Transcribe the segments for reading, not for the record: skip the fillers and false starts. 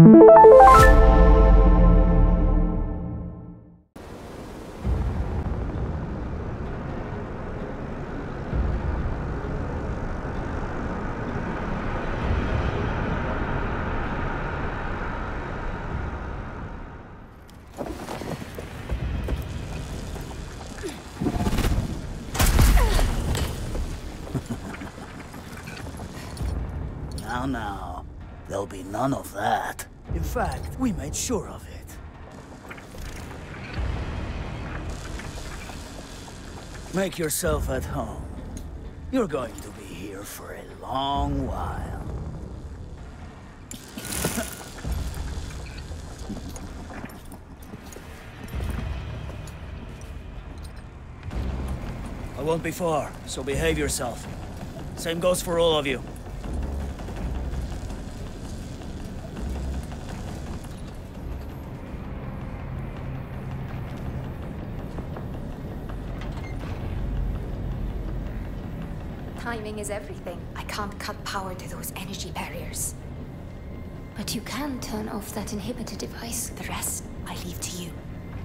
Now, there'll be none of that. In fact, we made sure of it. Make yourself at home. You're going to be here for a long while. I won't be far, so behave yourself. Same goes for all of you. Timing is everything. I can't cut power to those energy barriers. But you can turn off that inhibitor device. The rest, I leave to you.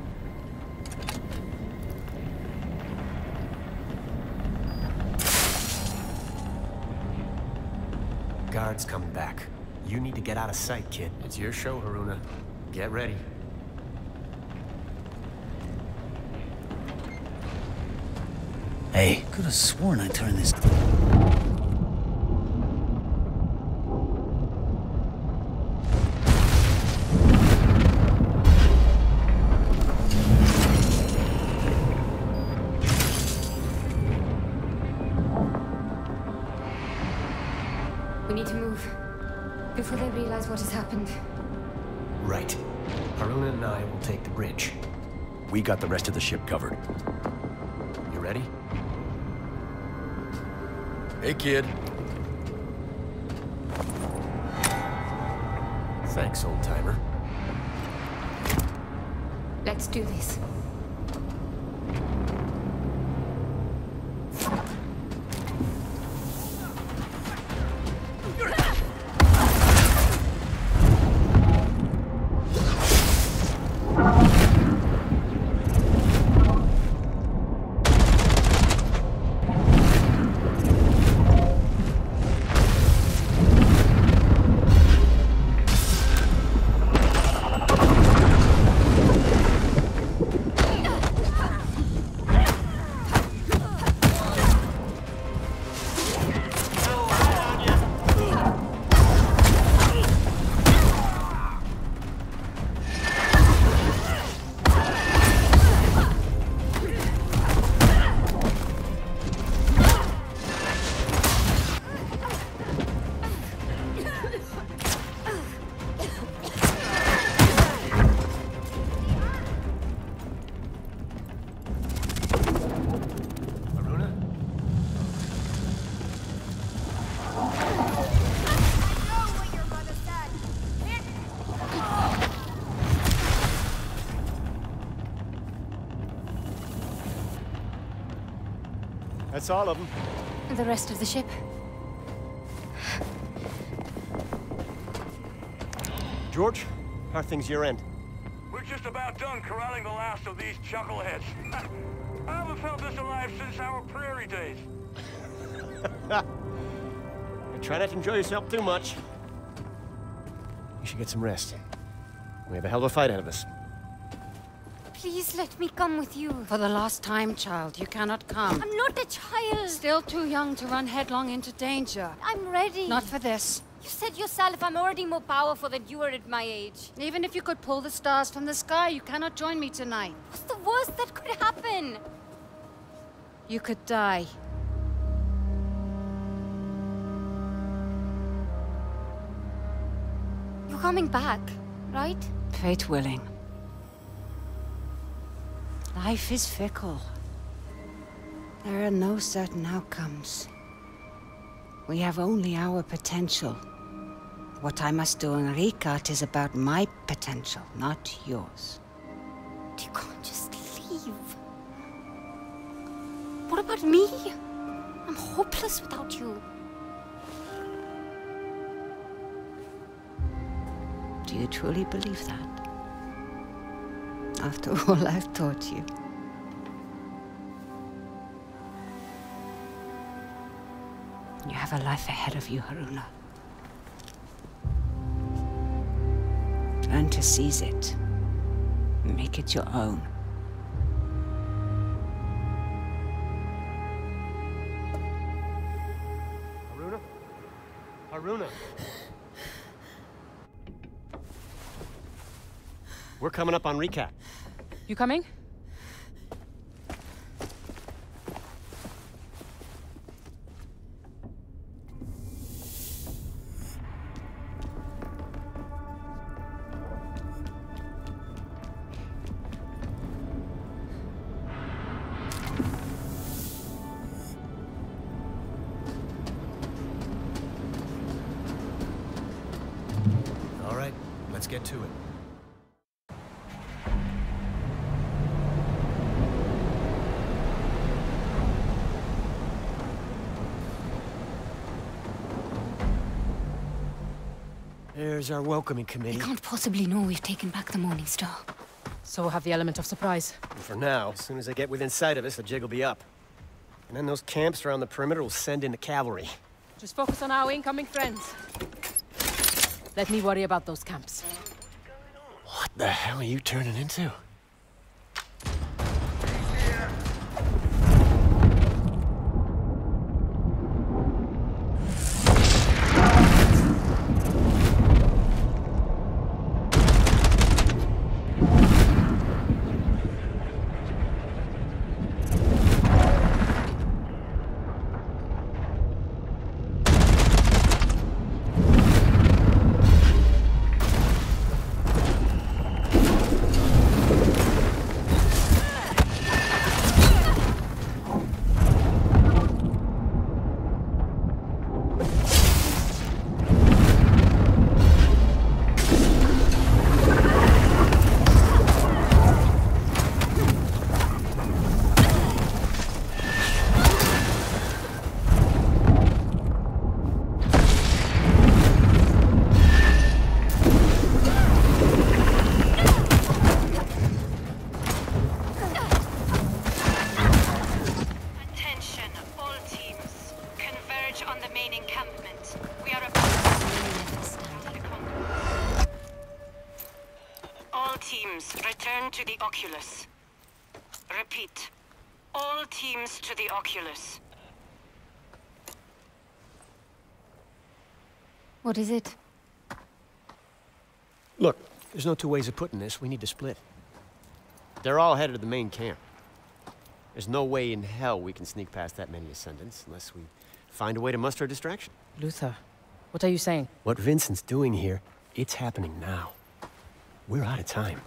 Guard's coming back. You need to get out of sight, kid. It's your show, Haroona. Get ready. Hey, could have sworn I turned this... We need to move. Before they realize what has happened. Right. Haroona and I will take the bridge. We got the rest of the ship covered. You ready? Hey, kid. Thanks, old-timer. Let's do this. That's all of them. The rest of the ship? George, how are things your end? We're just about done corralling the last of these chuckleheads. I haven't felt this alive since our prairie days. Try not to enjoy yourself too much. You should get some rest. We have a hell of a fight ahead of us. Please let me come with you. For the last time, child, you cannot come. I'm not a child. Still too young to run headlong into danger. I'm ready. Not for this. You said yourself I'm already more powerful than you are at my age. Even if you could pull the stars from the sky, you cannot join me tonight. What's the worst that could happen? You could die. You're coming back, right? Fate willing. Life is fickle. There are no certain outcomes. We have only our potential. What I must do in Rikat is about my potential, not yours. You can't just leave. What about me? I'm hopeless without you. Do you truly believe that? After all I've taught you. You have a life ahead of you, Haroona. Learn to seize it. Make it your own. Haroona? Haroona? We're coming up on recap. You coming? All right, let's get to it. There's our welcoming They committee. can't possibly know we've taken back the Morning Star. So we'll have the element of surprise. And for now, as soon as they get within sight of us, the jig will be up. And then those camps around the perimeter will send in the cavalry. Just focus on our incoming friends. Let me worry about those camps. What the hell are you turning into? Return to the Oculus. Repeat. All teams to the Oculus. What is it? Look, there's no two ways of putting this. We need to split. They're all headed to the main camp. There's no way in hell we can sneak past that many Ascendants unless we find a way to muster a distraction. Luther, what are you saying? What Vincent's doing here, it's happening now. We're out of time.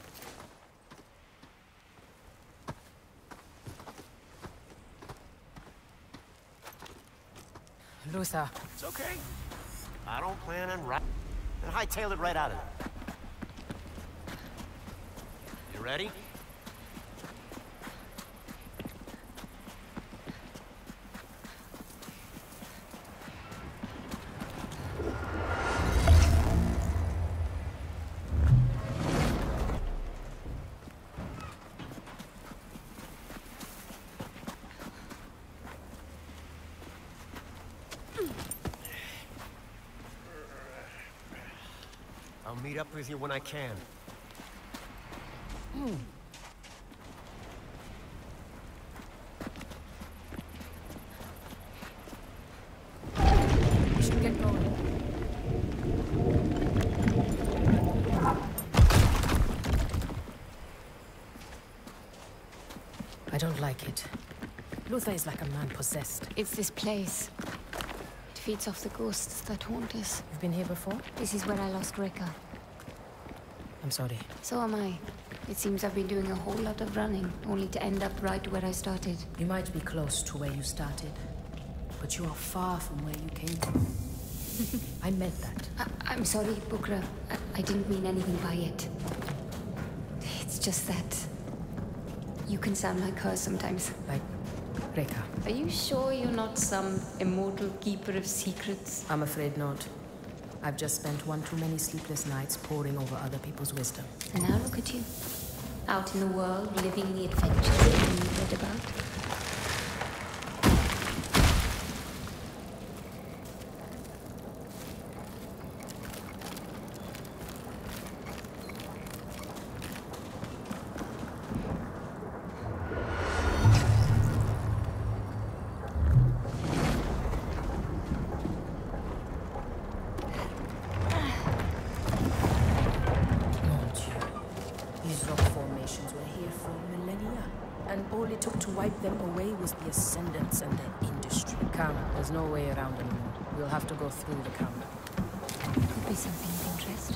Luther. It's okay. I don't plan on and hightail it right out of there. You ready? I'll meet up with you when I can. We should get going. I don't like it. Luther is like a man possessed. It's this place. It feeds off the ghosts that haunt us. You've been here before? This is where I lost Rika. I'm sorry. So am I. It seems I've been doing a whole lot of running, only to end up right where I started. You might be close to where you started, but you are far from where you came from. I meant that. I'm sorry, Bukra. I didn't mean anything by it. It's just that you can sound like her sometimes. Like Reka. Are you sure you're not some immortal keeper of secrets? I'm afraid not. I've just spent one too many sleepless nights poring over other people's wisdom. And now look at you. Out in the world, living the adventures that you read about. The Ascendants and their industry. Come, there's no way around anymore. We'll have to go through the camp. Could be something of interest.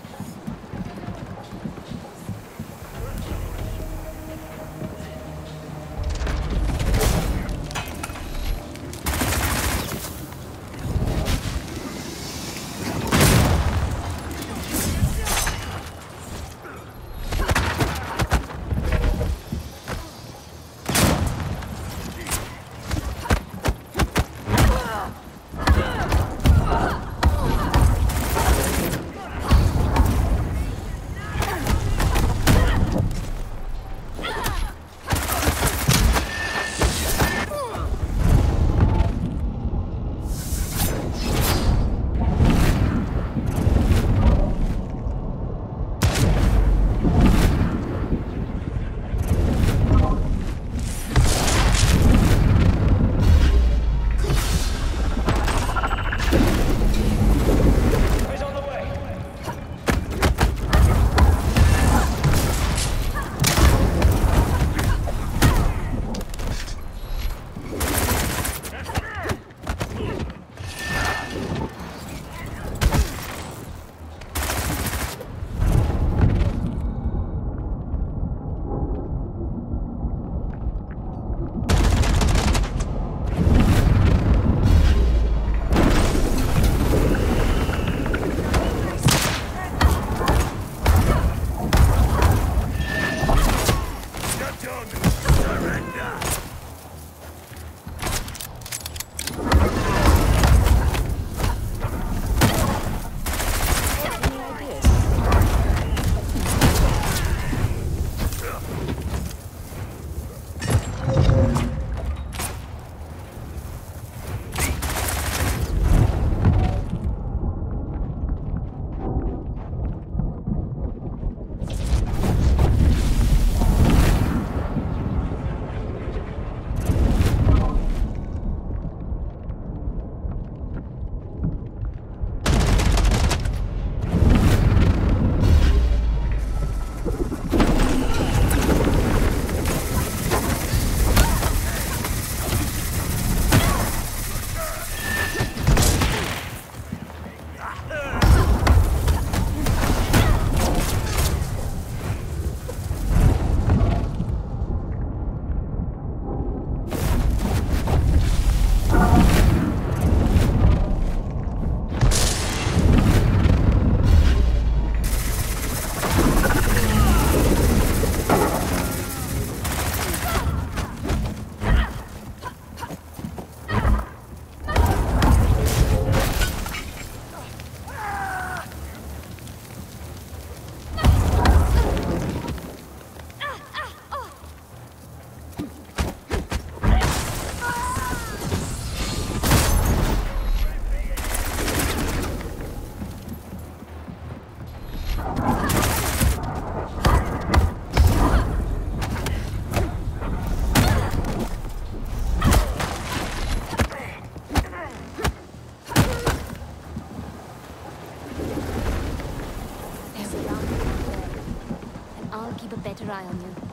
better eye on you.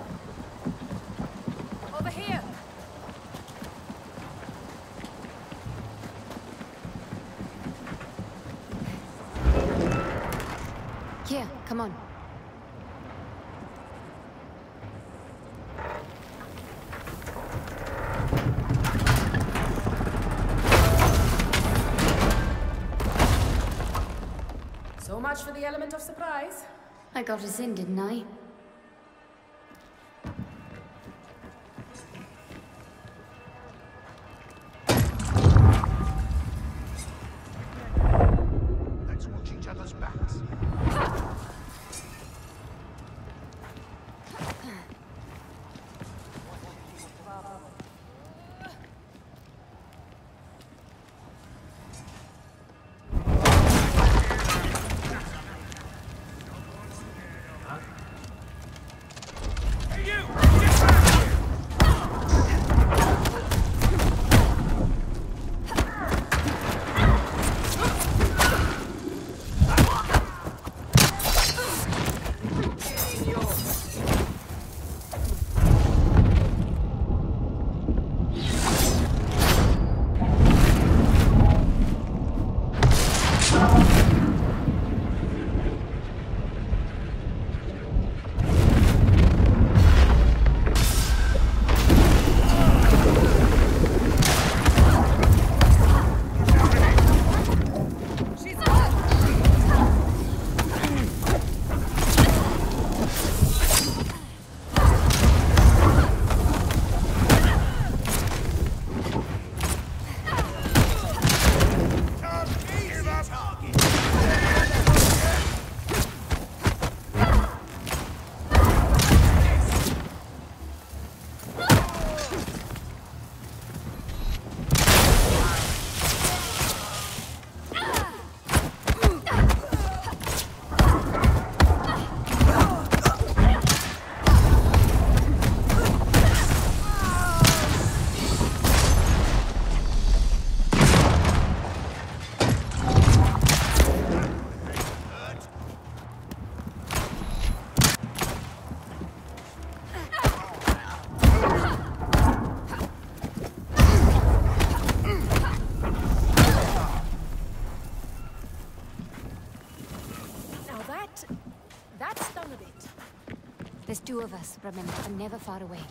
Over here! Here, come on. So much for the element of surprise. I got us in, didn't I? Let's watch each a bit. There's two of us, remember, and never far away.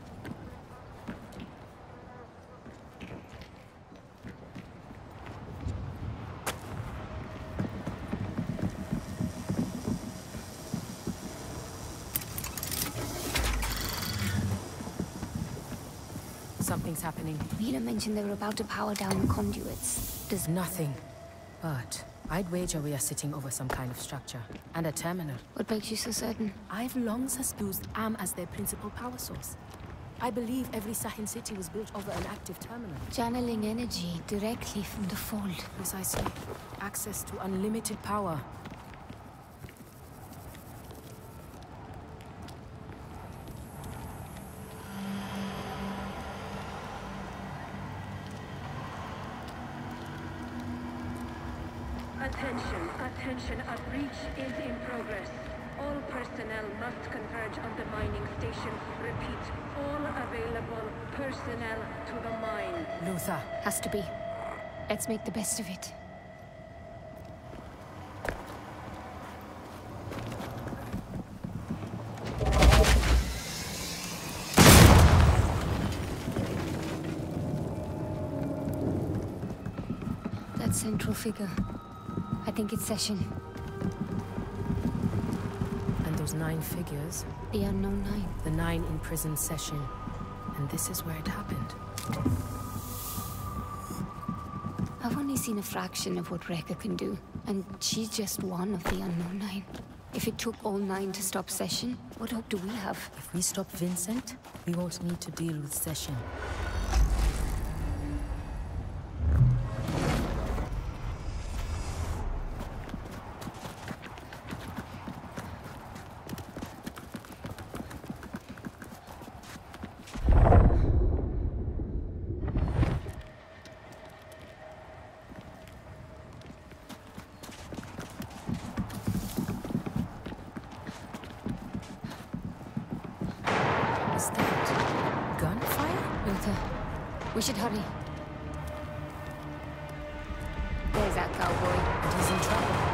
Something's happening. Wheelan mentioned they were about to power down the conduits. There's Nothing. But I'd wager we are sitting over some kind of structure. And a terminal. What makes you so certain? I've long suspected Am as their principal power source. I believe every Sahin city was built over an active terminal. Channeling energy directly from the fold. Precisely. Access to unlimited power. Attention, a breach is in progress. All personnel must converge on the mining station. Repeat, all available personnel to the mine. Luther. Has to be. Let's make the best of it. That central figure. I think it's Session. And those 9 figures? The unknown 9. The 9 imprisoned Session. And this is where it happened. I've only seen a fraction of what Rekka can do, and she's just one of the unknown 9. If it took all 9 to stop Session, what hope do we have? If we stop Vincent, we won't need to deal with Session. Is that gunfire? Luther, we should hurry. There's that cowboy. And he's in trouble.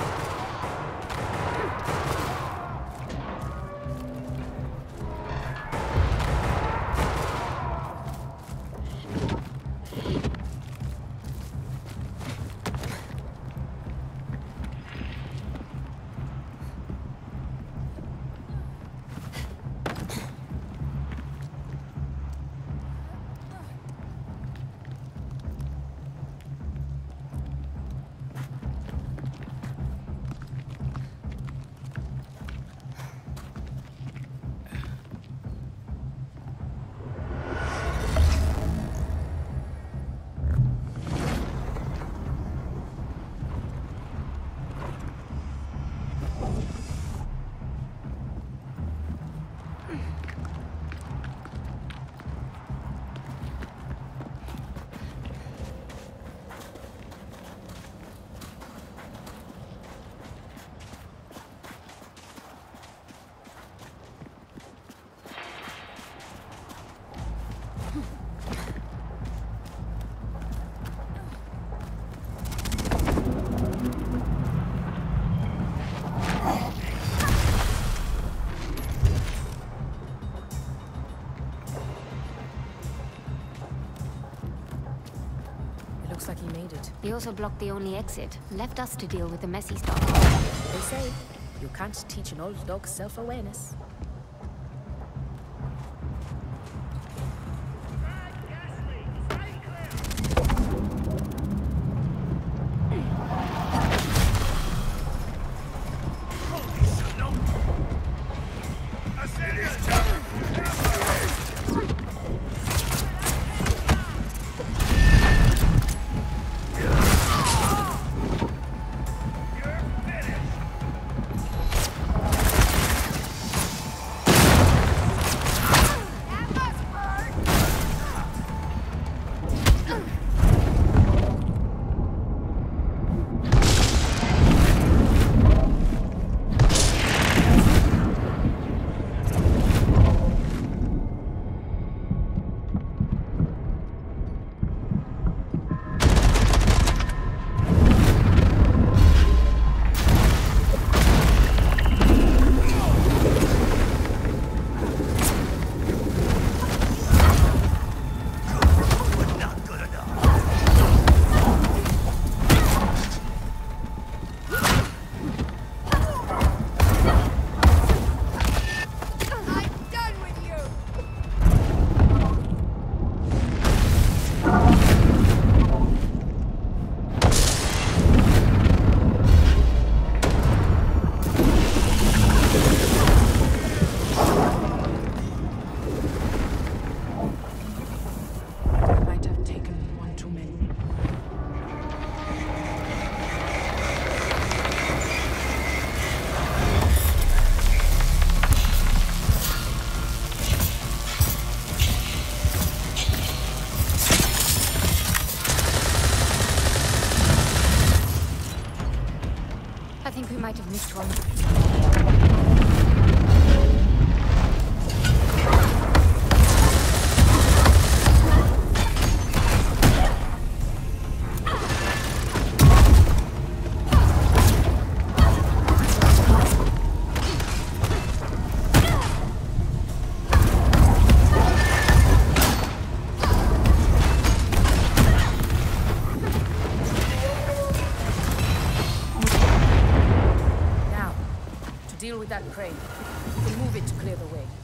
Looks like he made it. He also blocked the only exit, left us to deal with the messy stuff. They say, you can't teach an old dog self-awareness. Deal with that crane. We can move it to clear the way.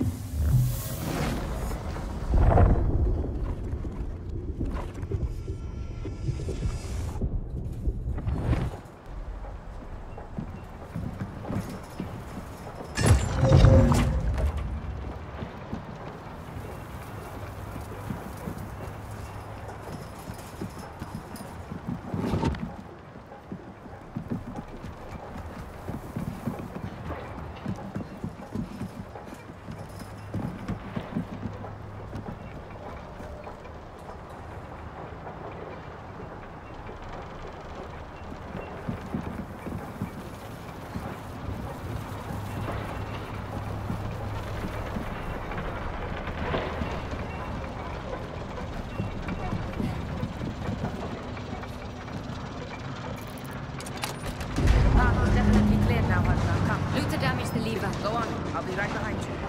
I'll be right behind you.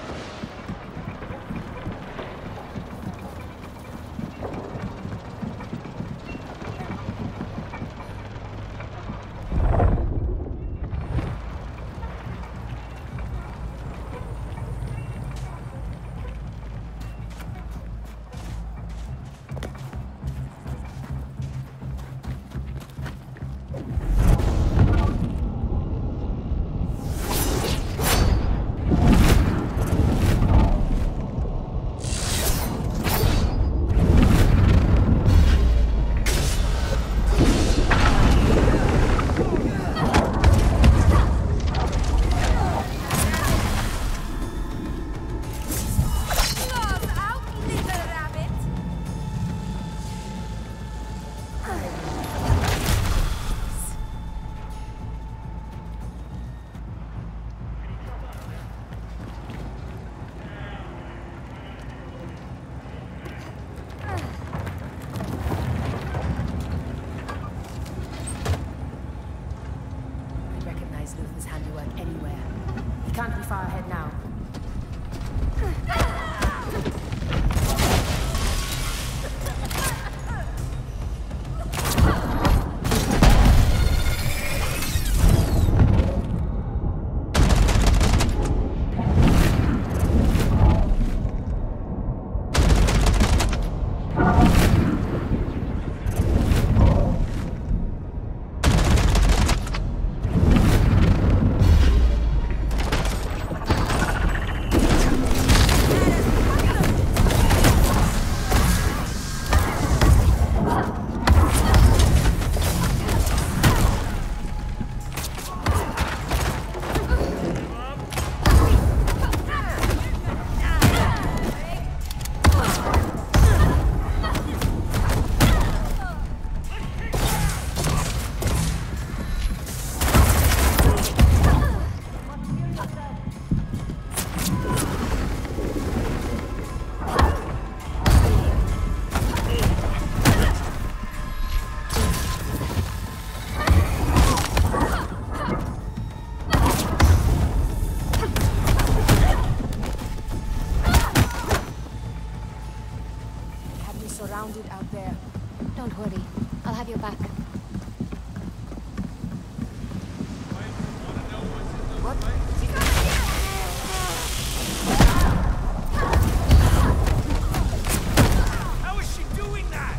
Can't be far ahead now. Out there. Don't worry. I'll have your back. How is she doing that?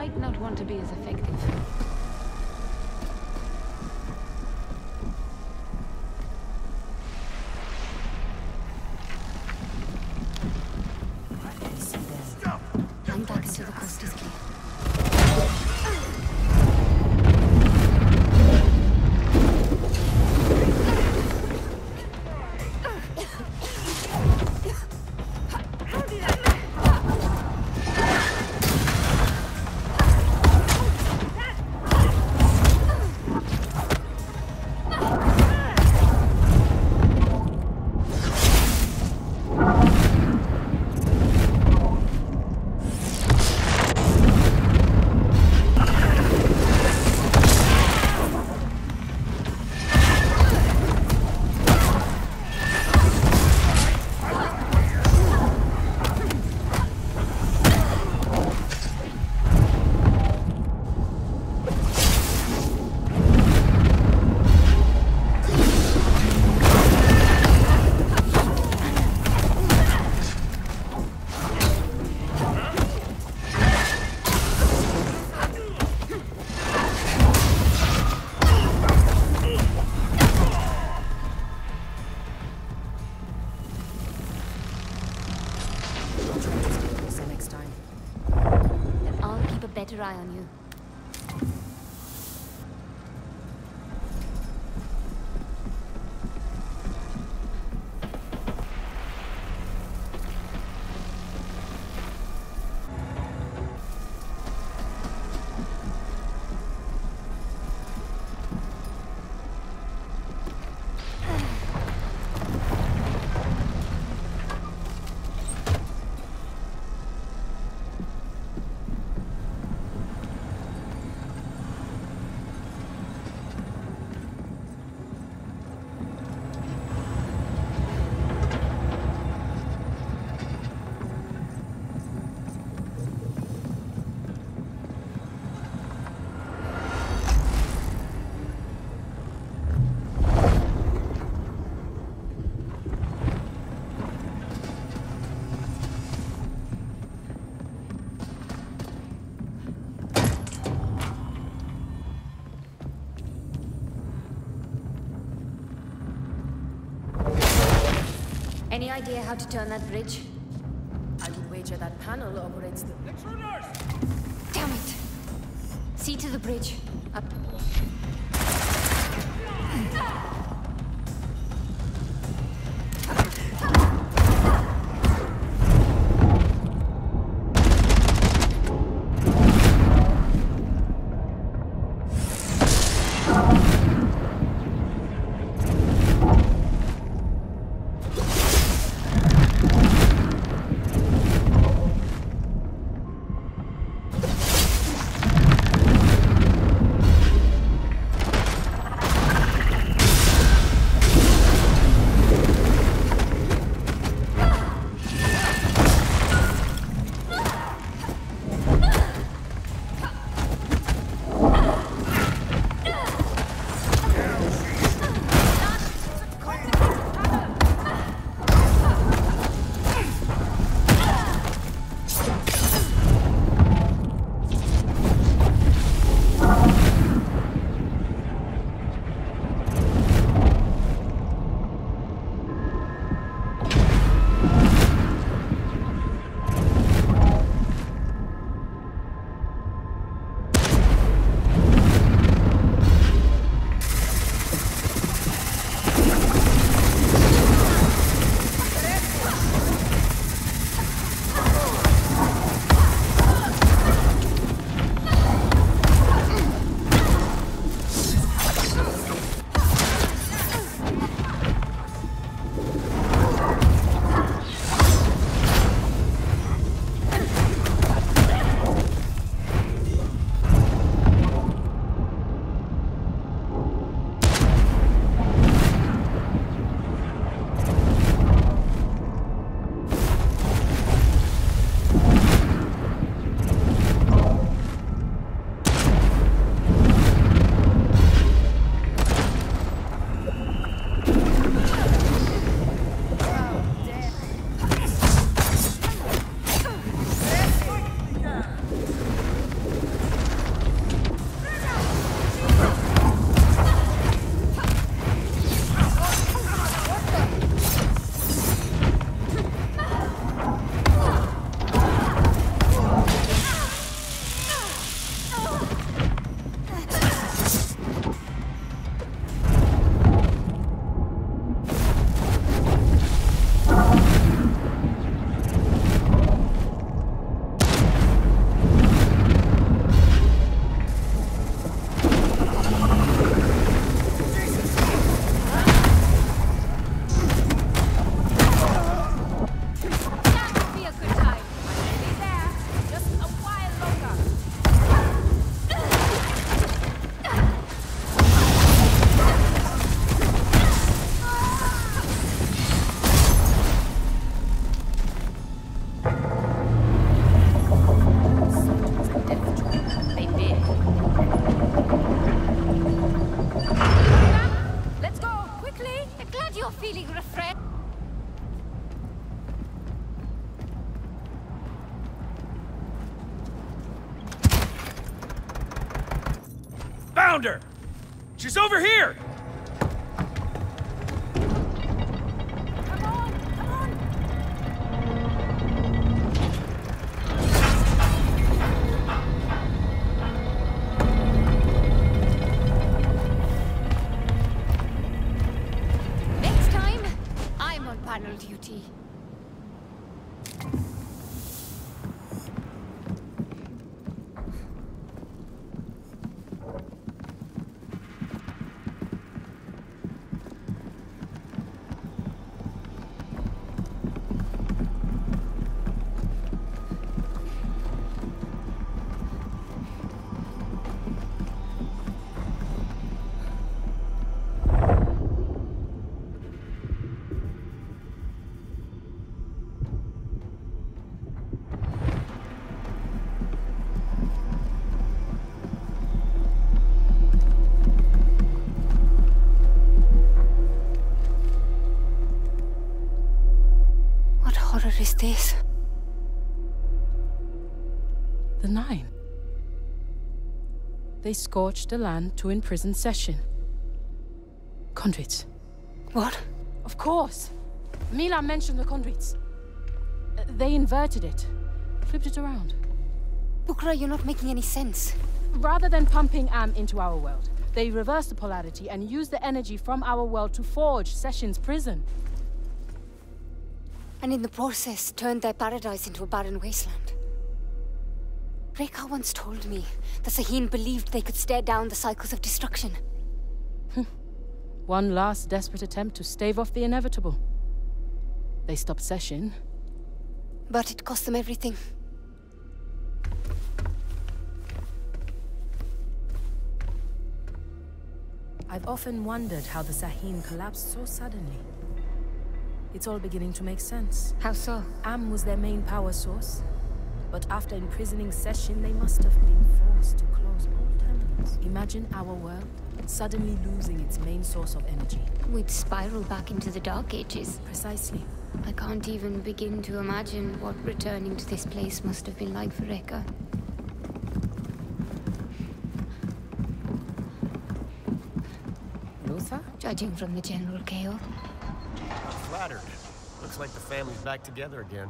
might not want to be as effective. I'm back until the coast is clear. Better eye on you. Any idea how to turn that bridge? I would wager that panel operates the... Intruders! Damn it! See to the bridge. Up. found her! She's over here! Come on, come on! Next time, I'm on panel duty. What is this? The Nine. They scorched the land to imprison Session. Conduits. What? Of course! Mila mentioned the conduits. They inverted it. Flipped it around. Bukra, you're not making any sense. Rather than pumping Am into our world, they reversed the polarity and used the energy from our world to forge Session's prison. And in the process, turned their paradise into a barren wasteland. Rekha once told me the Sahin believed they could stare down the cycles of destruction. One last desperate attempt to stave off the inevitable. They stopped Session. But it cost them everything. I've often wondered how the Sahin collapsed so suddenly. It's all beginning to make sense. How so? Am was their main power source. But after imprisoning Session, they must have been forced to close all terminals. Imagine our world suddenly losing its main source of energy. We'd spiral back into the Dark Ages. Precisely. I can't even begin to imagine what returning to this place must have been like for Rekha. Luther? Judging from the general chaos. I'm flattered. Looks like the family's back together again.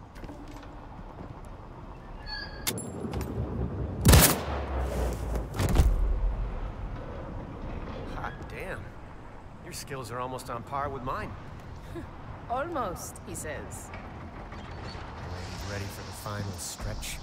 Hot damn. Your skills are almost on par with mine. Almost, he says. Ladies ready for the final stretch?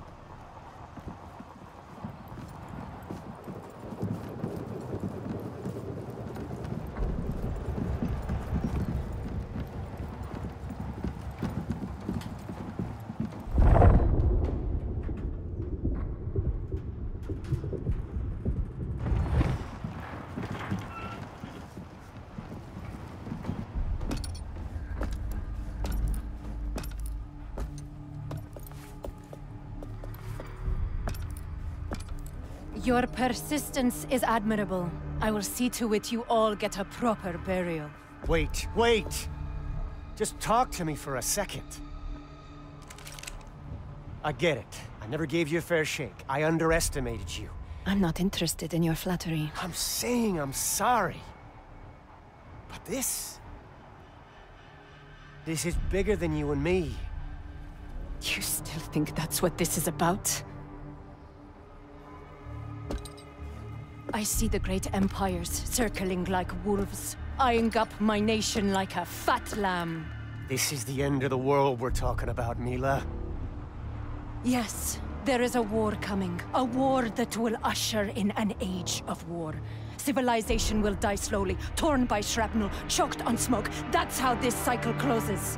Your persistence is admirable. I will see to it you all get a proper burial. Wait, wait! Just talk to me for a second. I get it. I never gave you a fair shake. I underestimated you. I'm not interested in your flattery. I'm saying I'm sorry. But this is bigger than you and me. You still think that's what this is about? I see the great empires circling like wolves, eyeing up my nation like a fat lamb. This is the end of the world we're talking about, Mila. Yes, there is a war coming. A war that will usher in an age of war. Civilization will die slowly, torn by shrapnel, choked on smoke. That's how this cycle closes.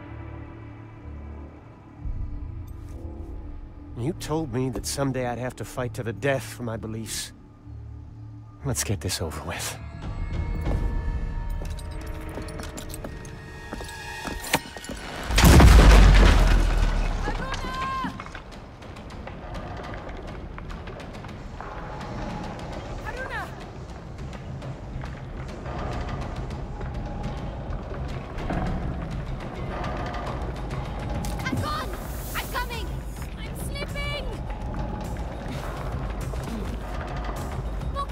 You told me that someday I'd have to fight to the death for my beliefs. Let's get this over with. Haroona! I'm gone! I'm coming! I'm slipping!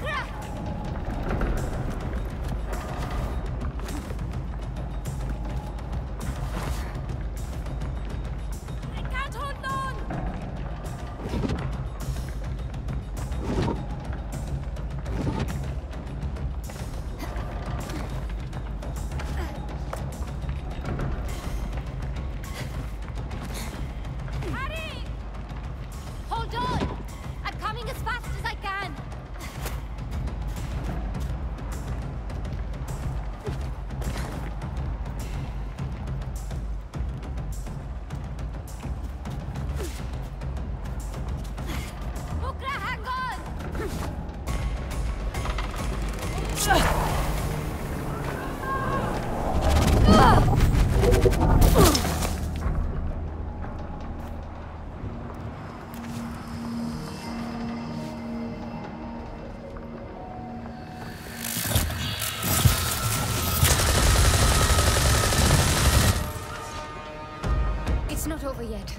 It's not over yet.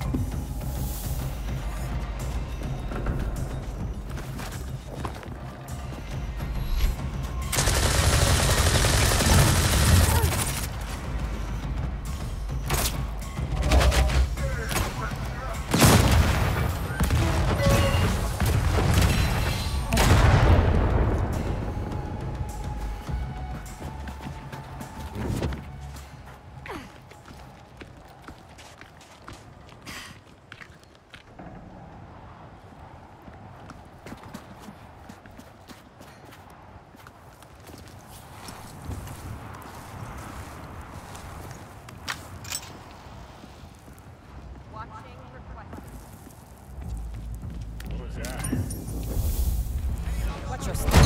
Watch your step.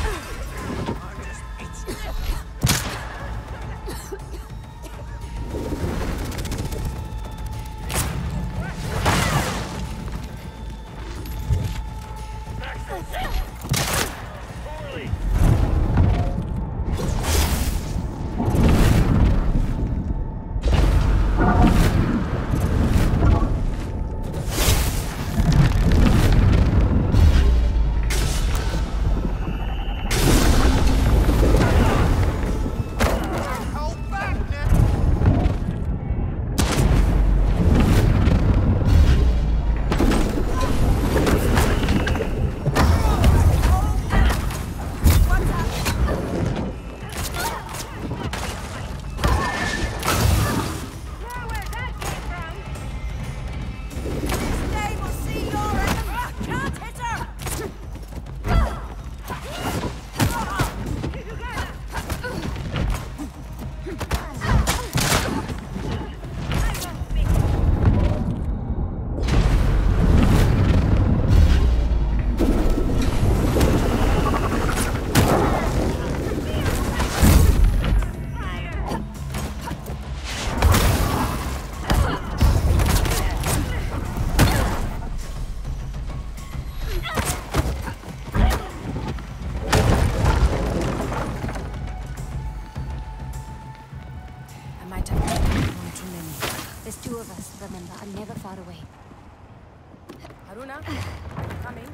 Remember, I'm never far away. Haroona, are you coming?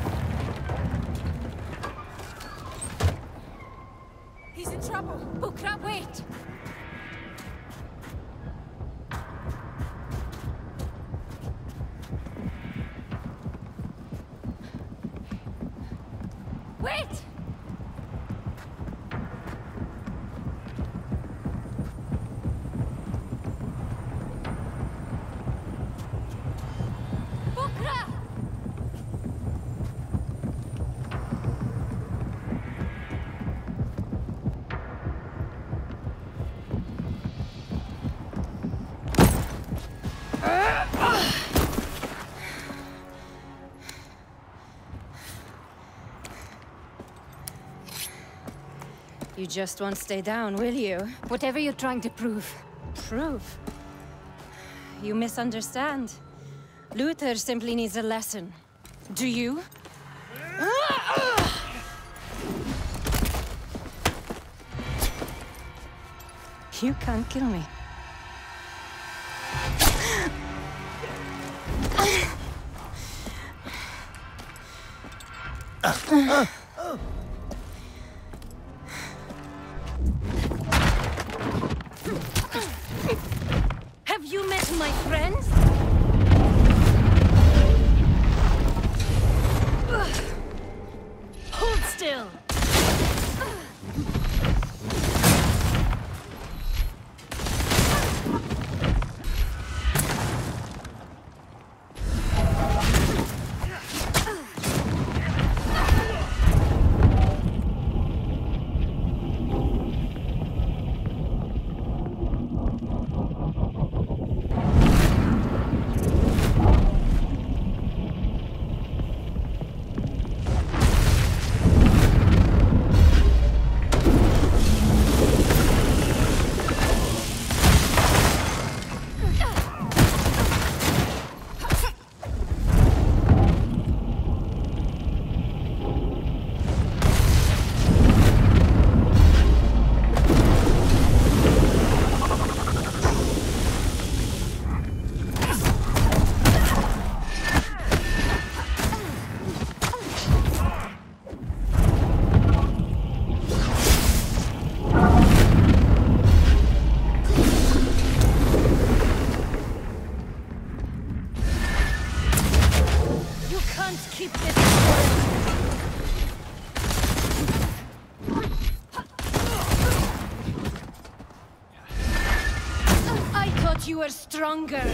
He's in trouble! Bukra, wait! Wait! You just won't stay down, will you? Whatever you're trying to prove. Prove? You misunderstand. Luther simply needs a lesson. Do you? You can't kill me. Have you met my friends? Hold still! I thought you were stronger.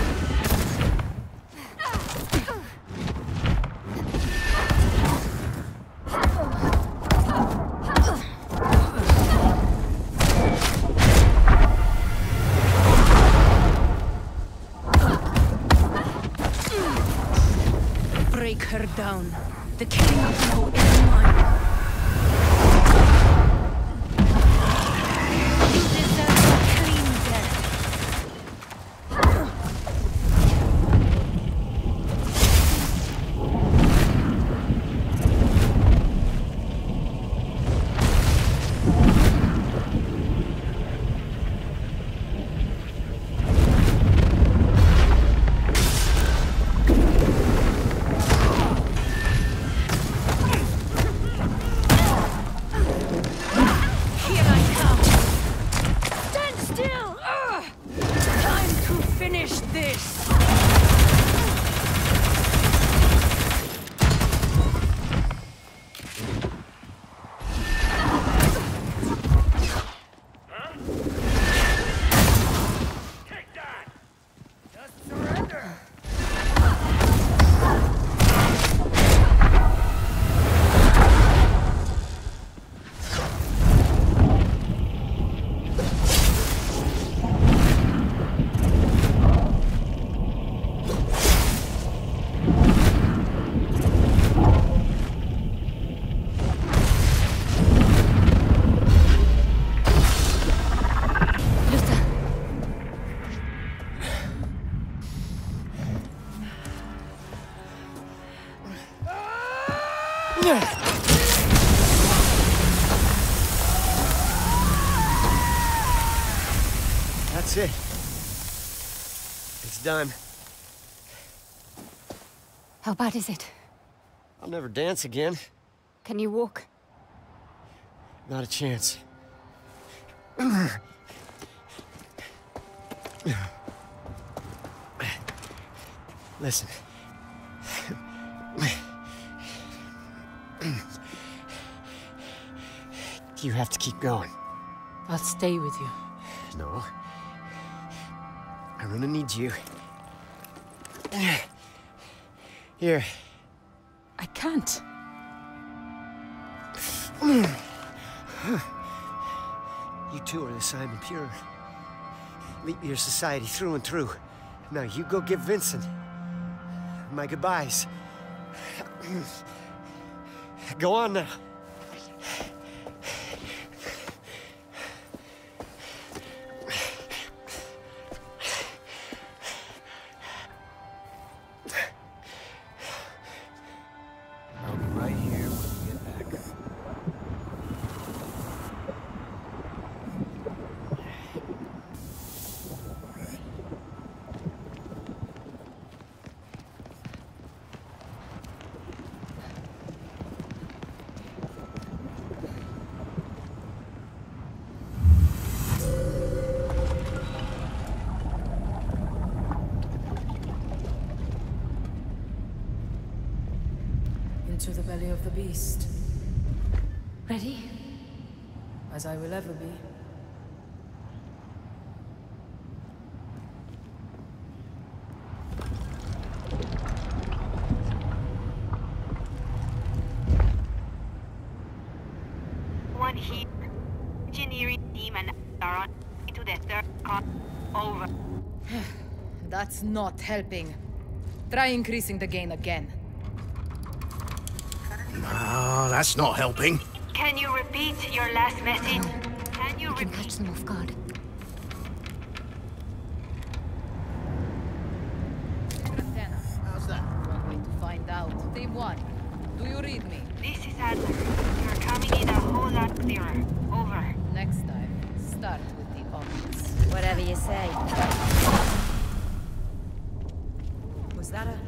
Break her down. The King of Snow is mine. You deserve a clean death. That's it. It's done. How bad is it? I'll never dance again. Can you walk? Not a chance. Listen. You have to keep going. I'll stay with you. No. Haroona needs you. Here. I can't. You two are the Simon Pure. Leap your society through and through. Now you go give Vincent my goodbyes. Go on now. I'll be right here when we get back. Into the belly of the beast, Ready? as I will ever be. One here. Engineering team and are on to the third car. Over. That's not helping. Try increasing the gain again. No, that's not helping. Can you repeat your last message? Can you I can repeat? catch them off guard. Antenna. How's that? One way to find out. Team 1, do you read me? This is Adler. You're coming in a whole lot clearer. Over. Next time, start with the obvious. Whatever you say. Was that a...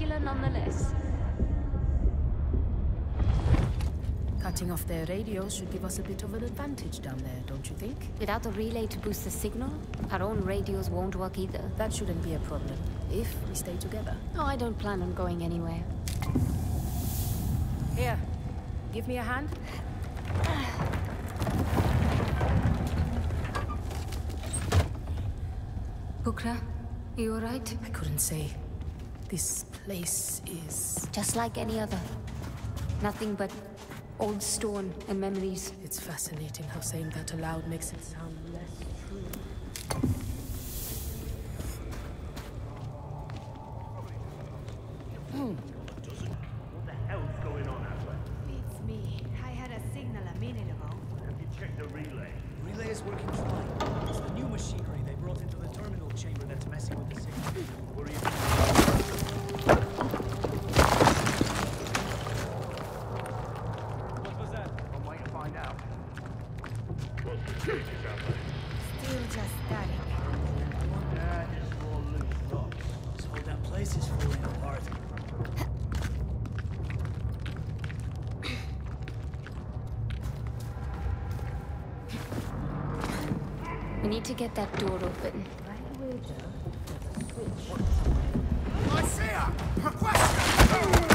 spectacular nonetheless. Cutting off their radios should give us a bit of an advantage down there, don't you think? Without a relay to boost the signal, our own radios won't work either. That shouldn't be a problem, if we stay together. Oh, I don't plan on going anywhere. Here, give me a hand. Bukra, you alright? I couldn't say. This place is... Just like any other. Nothing but old stone and memories. It's fascinating how saying that aloud makes it sound less true. What the hell's going on out there? It's me. I had a signal a minute ago. Have you checked the relay? Relay is working fine. It's the new machinery they brought into the terminal chamber that's messing with the signal. What are you What was that? on way to find out? Still just static. Yeah, it's all loose rocks. This whole damn place is falling apart. We need to get that door open. I see her! Request!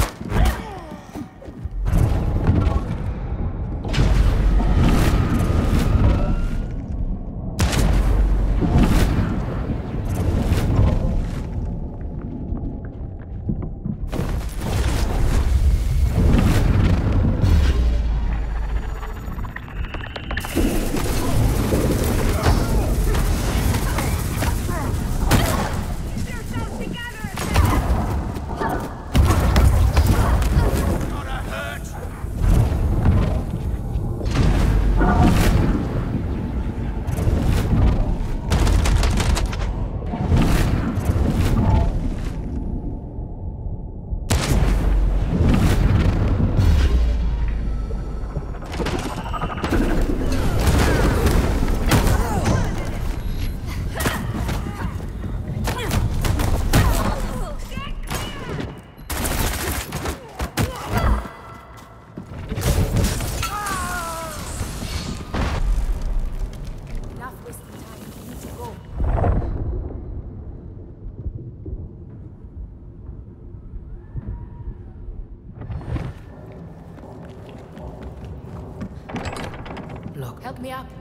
Help me up.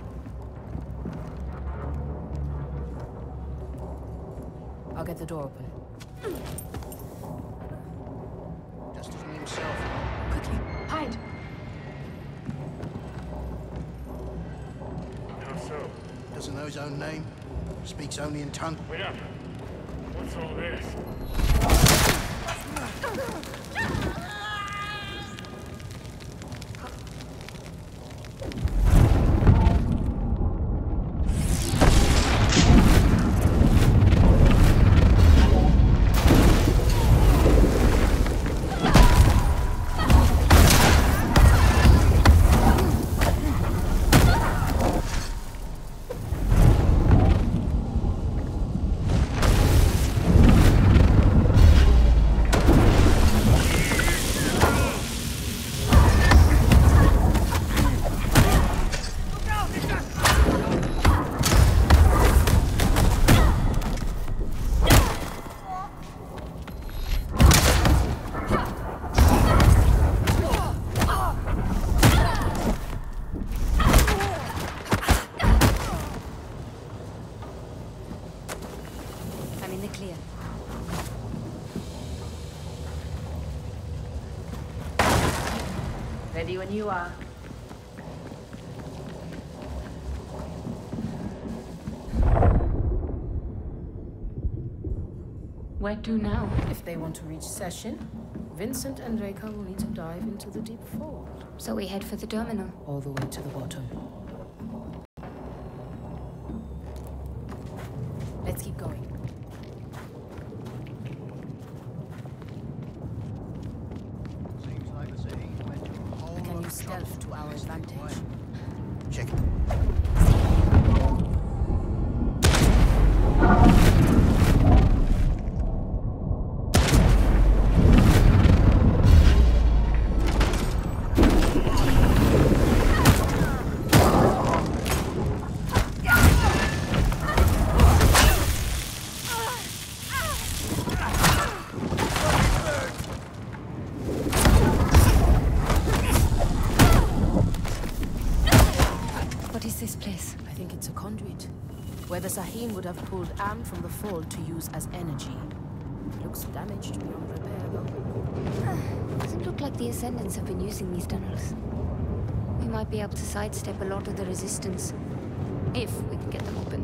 I'll get the door open. Just as me himself. Quickly, hide. How so? Doesn't know his own name. Speaks only in tongue. Wait up. What's all this? Ready when you are. Where to now? If they want to reach Session, Vincent and Reka will need to dive into the deep fold. So we head for the terminal. All the way to the bottom. Let's keep going. Seems like the city went to a whole We can lot use of trouble stealth to our this big advantage. way. Check it. think it's a conduit, where the Sahin would have pulled Am from the fold to use as energy. Looks damaged beyond repair, though. Doesn't look like the Ascendants have been using these tunnels. We might be able to sidestep a lot of the resistance, if we can get them open.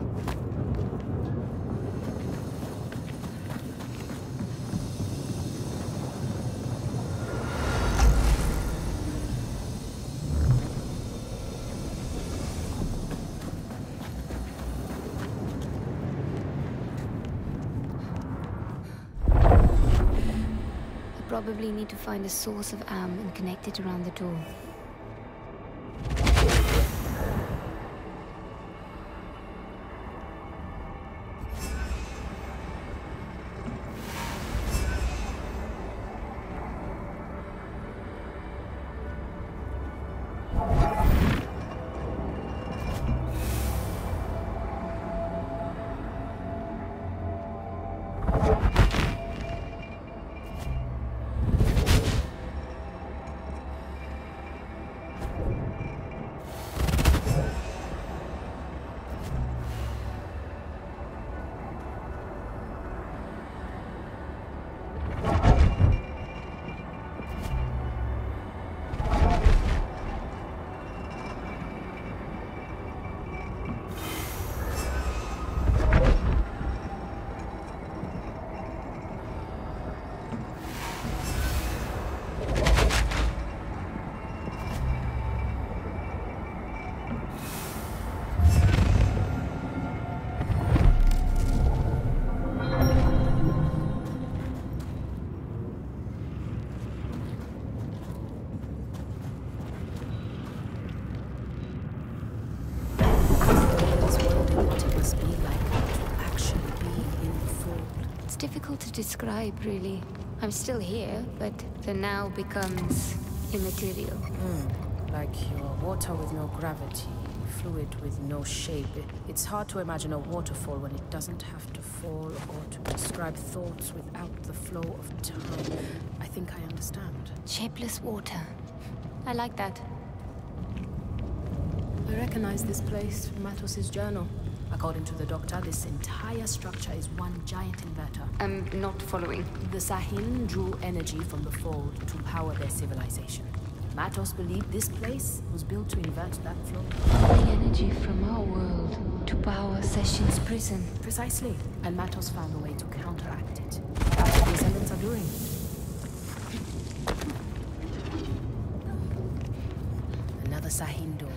Probably need to find a source of Am and connect it around the door. Difficult to describe, really. I'm still here, but the now becomes immaterial. Like your water with no gravity, fluid with no shape. It's hard to imagine a waterfall when it doesn't have to fall or to describe thoughts without the flow of time. I think I understand. Shapeless water. I like that. I recognize this place from Matos's journal. According to the doctor, this entire structure is one giant inverter. I'm not following. The Sahin drew energy from the fold to power their civilization. Matos believed this place was built to invert that flow. The energy from our world to power Session's prison. Precisely. And Matos found a way to counteract it. That's what the Ascendants are doing. Another Sahin door.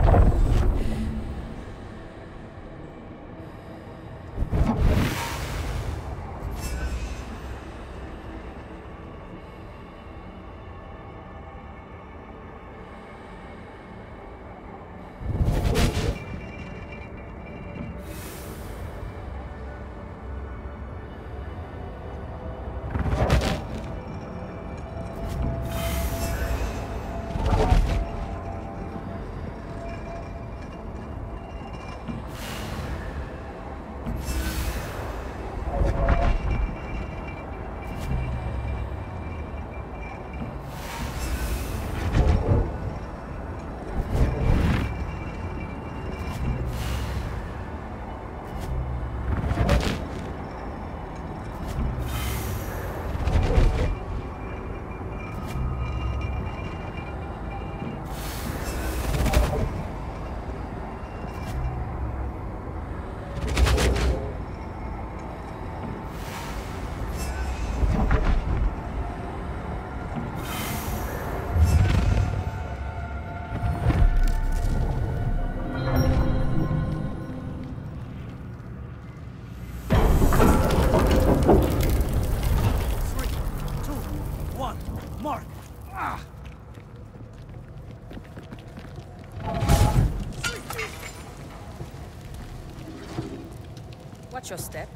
Watch your step.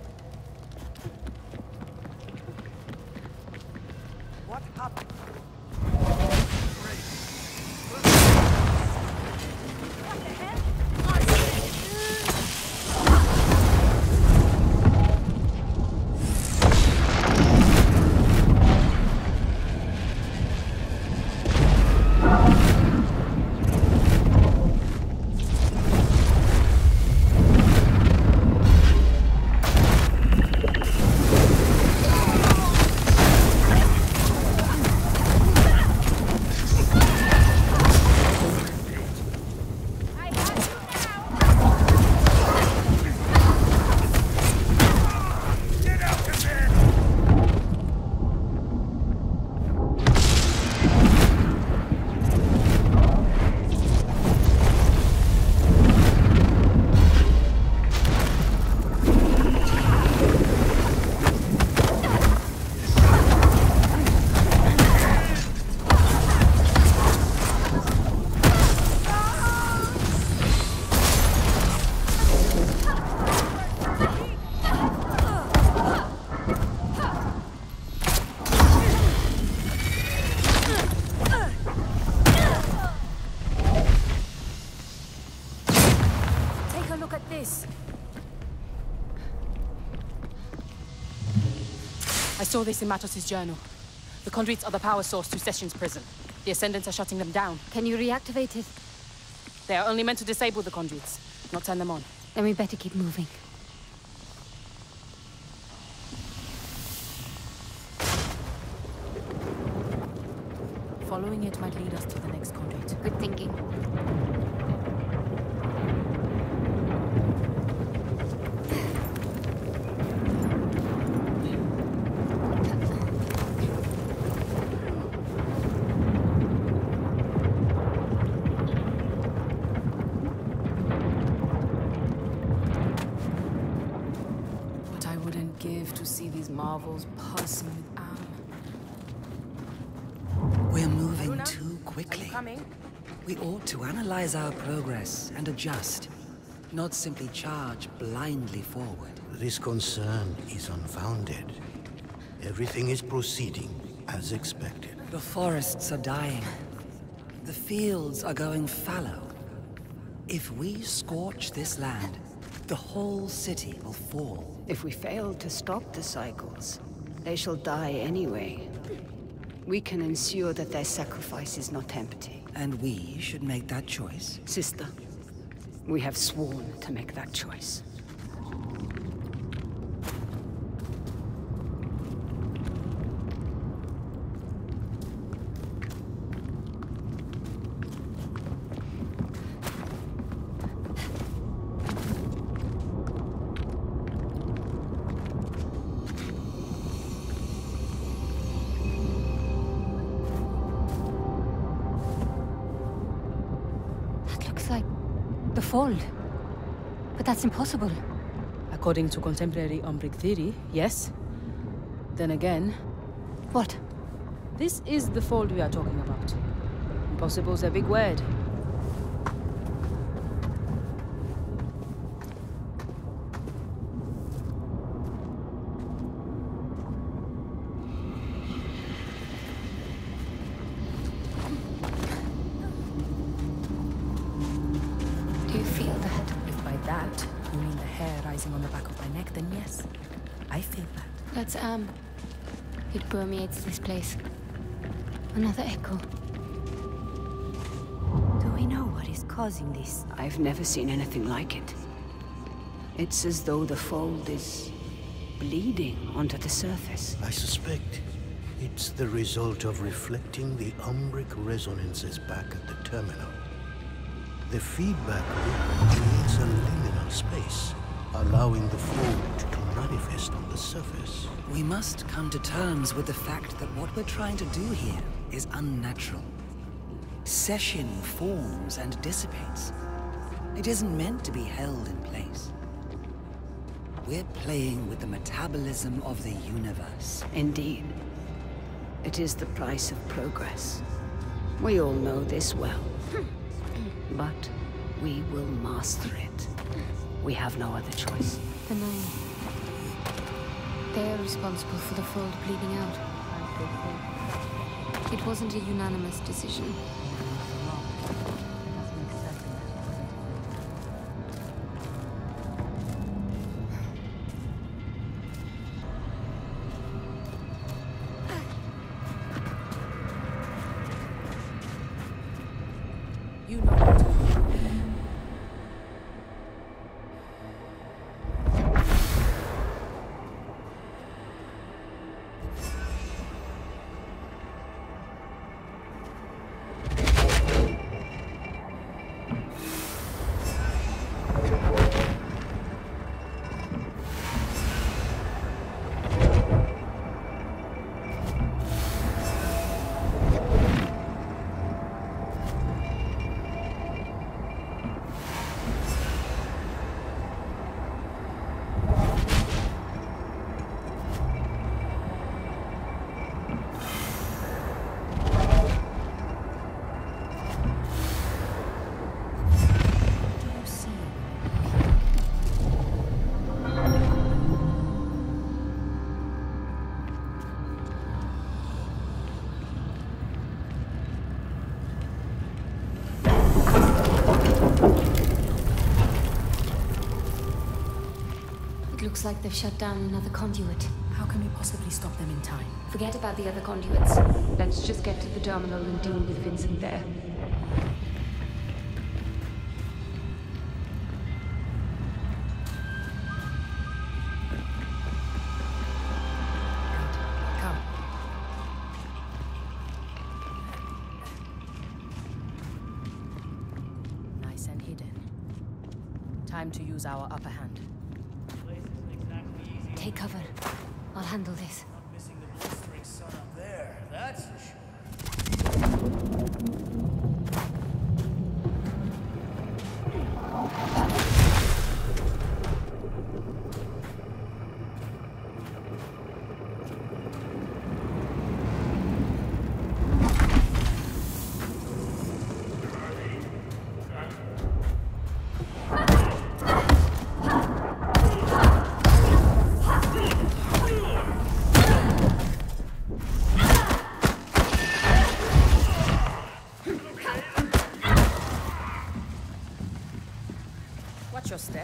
What happened? saw this in Matos' journal. The conduits are the power source to Session's prison. The Ascendants are shutting them down. Can you reactivate it? They are only meant to disable the conduits, not turn them on. Then we better keep moving. Following it might lead us to the next conduit. Good thinking. What I wouldn't give to see these marvels pulsing with Am. We're moving Haroona, too are quickly. you coming? We ought to analyze our progress and adjust, not simply charge blindly forward. This concern is unfounded. Everything is proceeding as expected. The forests are dying. The fields are going fallow. If we scorch this land, the whole city will fall. If we fail to stop the cycles, they shall die anyway. We can ensure that their sacrifice is not empty. And we should make that choice. Sister, we have sworn to make that choice. Fold. But that's impossible. According to contemporary Umbric theory, yes. Then again... What? This is the fold we are talking about. Impossible's a big word. On the back of my neck, then yes, I feel that. That's it permeates this place. Another echo. Do we know what is causing this? I've never seen anything like it. It's as though the fold is bleeding onto the surface. I suspect it's the result of reflecting the umbric resonances back at the terminal. The feedback loop creates a liminal space, allowing the fold to manifest on the surface. We must come to terms with the fact that what we're trying to do here is unnatural. Session forms and dissipates. It isn't meant to be held in place. We're playing with the metabolism of the universe. Indeed. It is the price of progress. We all know this well. But we will master it. We have no other choice. The nine. They're responsible for the fold bleeding out. It wasn't a unanimous decision. You know what to do. Looks like they've shut down another conduit. How can we possibly stop them in time? Forget about the other conduits. Let's just get to the terminal and deal with Vincent there. Come. Nice and hidden. Time to use our upper hand. Take cover. I'll handle this. Not missing the blistering sun up there, that's for sure. Watch your step.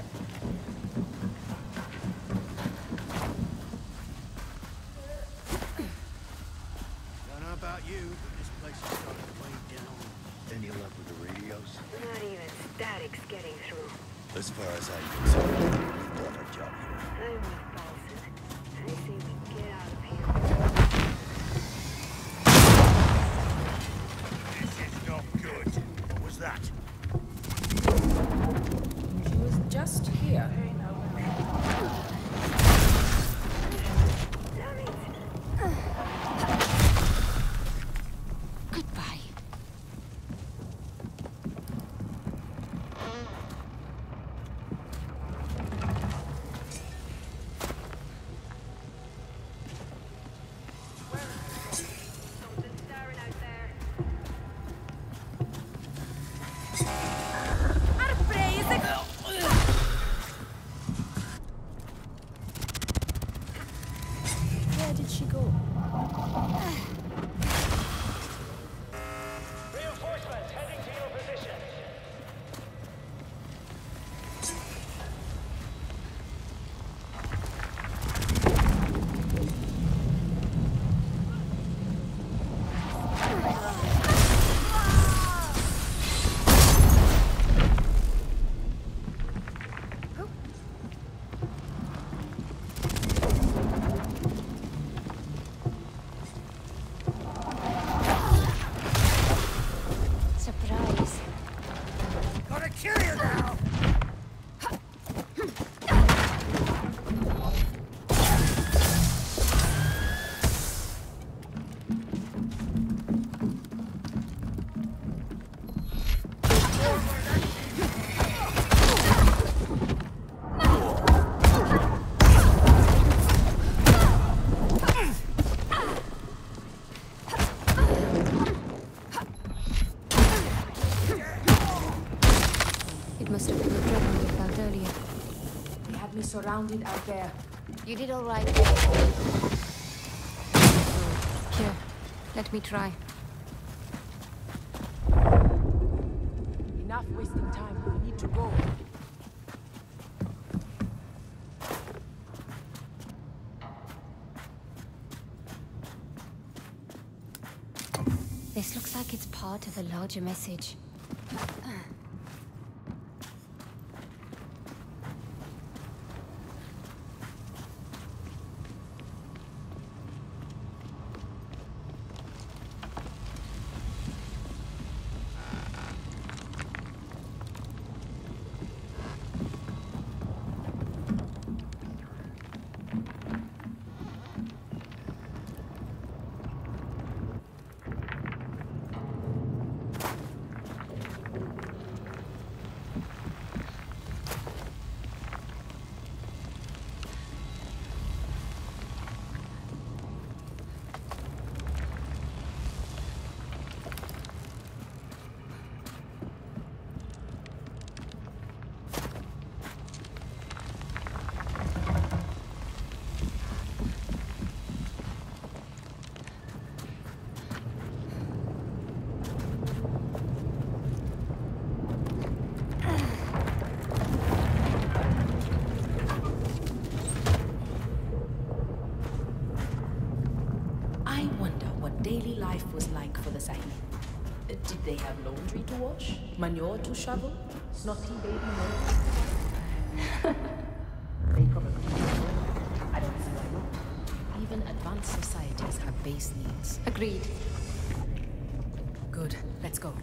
Don't know about you, but this place is starting to weigh down. Any luck with the radios? Not even static's getting through. As far as I'm concerned, we've done our job here. I'm with Paulson. I say we get out of here. This is not good. What was that? She was just here. Goodbye. Something staring out there. Where did she go? Reinforcements heading to your position. Surprise. Gonna kill you now! It must have been the trouble we felt earlier. They had me surrounded out there. You did all right. Here, let me try. Enough wasting time. We need to go. This looks like it's part of a larger message. I wonder what daily life was like for the Sahib. Did they have laundry to wash? Manure to shovel? Snotty baby milk? They probably do. I don't see why not. Even advanced societies have base needs. Agreed. Good. Let's go.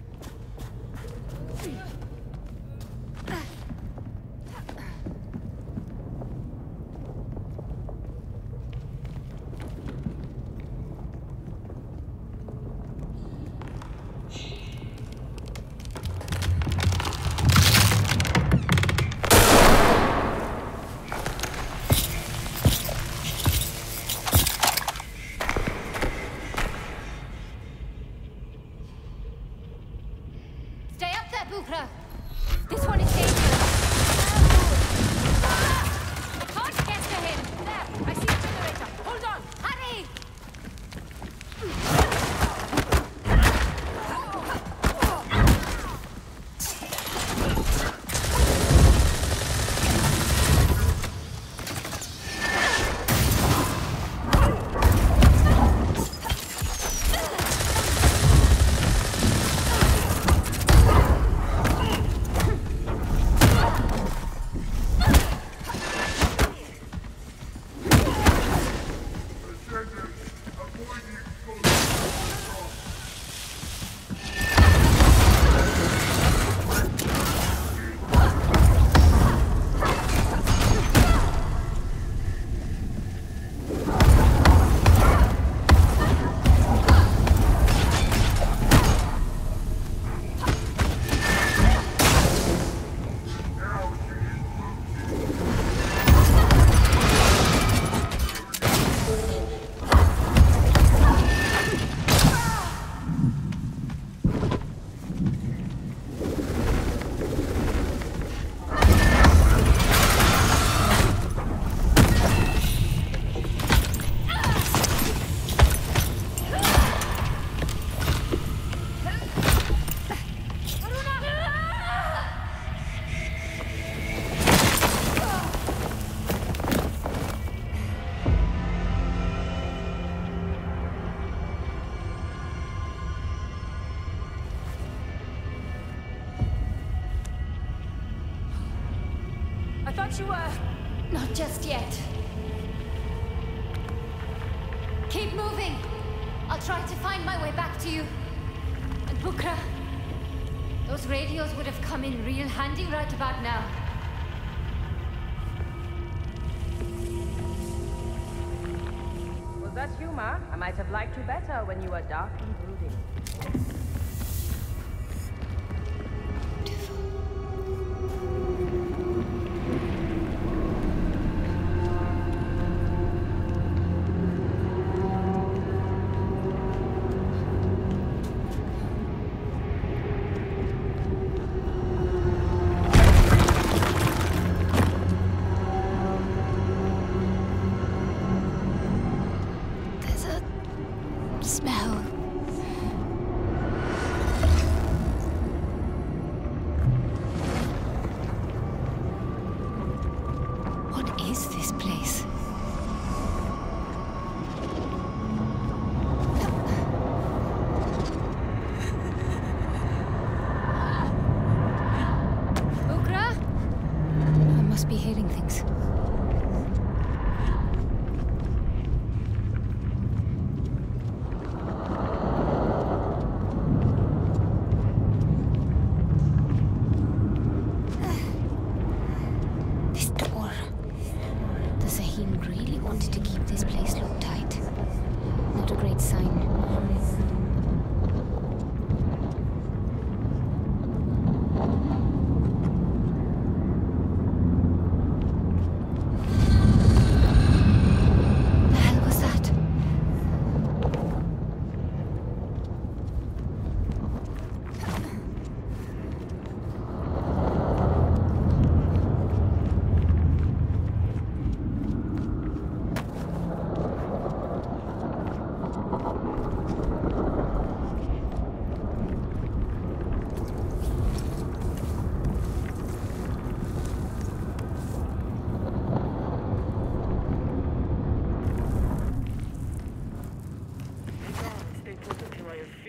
This one is dangerous. Hard against the hill. There, I see the generator. Hold on. Hurry! I thought you were... Not just yet. Keep moving. I'll try to find my way back to you. And Bukra, those radios would have come in real handy right about now. Was that humor? I might have liked you better when you were dark and brooding.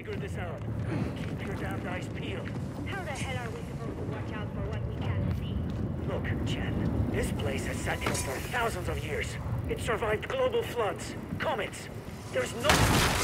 figure this out. Keep your damned eyes peeled. How the hell are we supposed to watch out for what we can't see? Look, Chen, this place has sat here for thousands of years. It survived global floods, comets. There's no...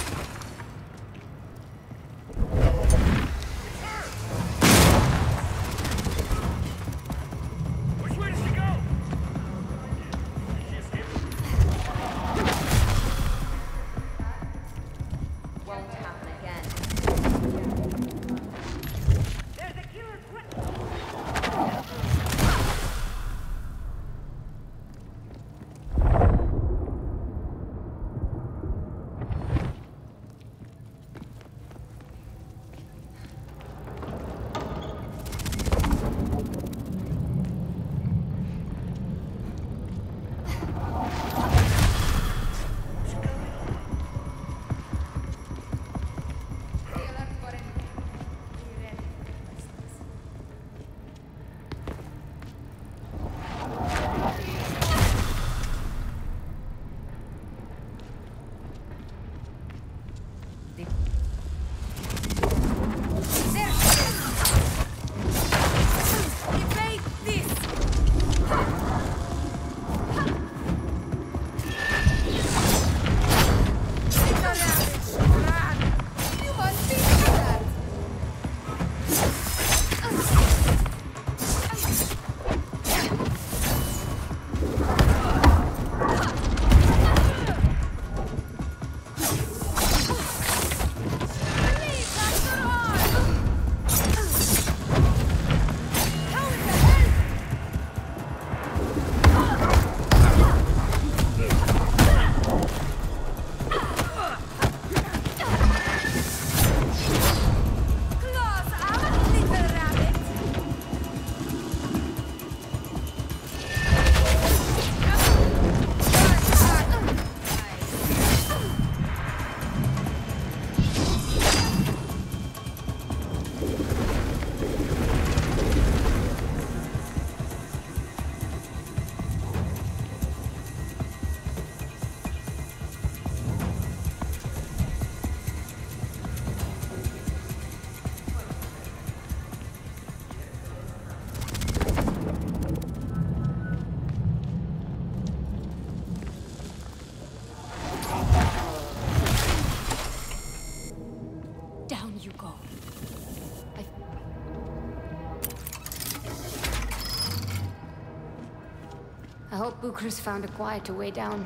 I hope Buchar's found a quieter way down.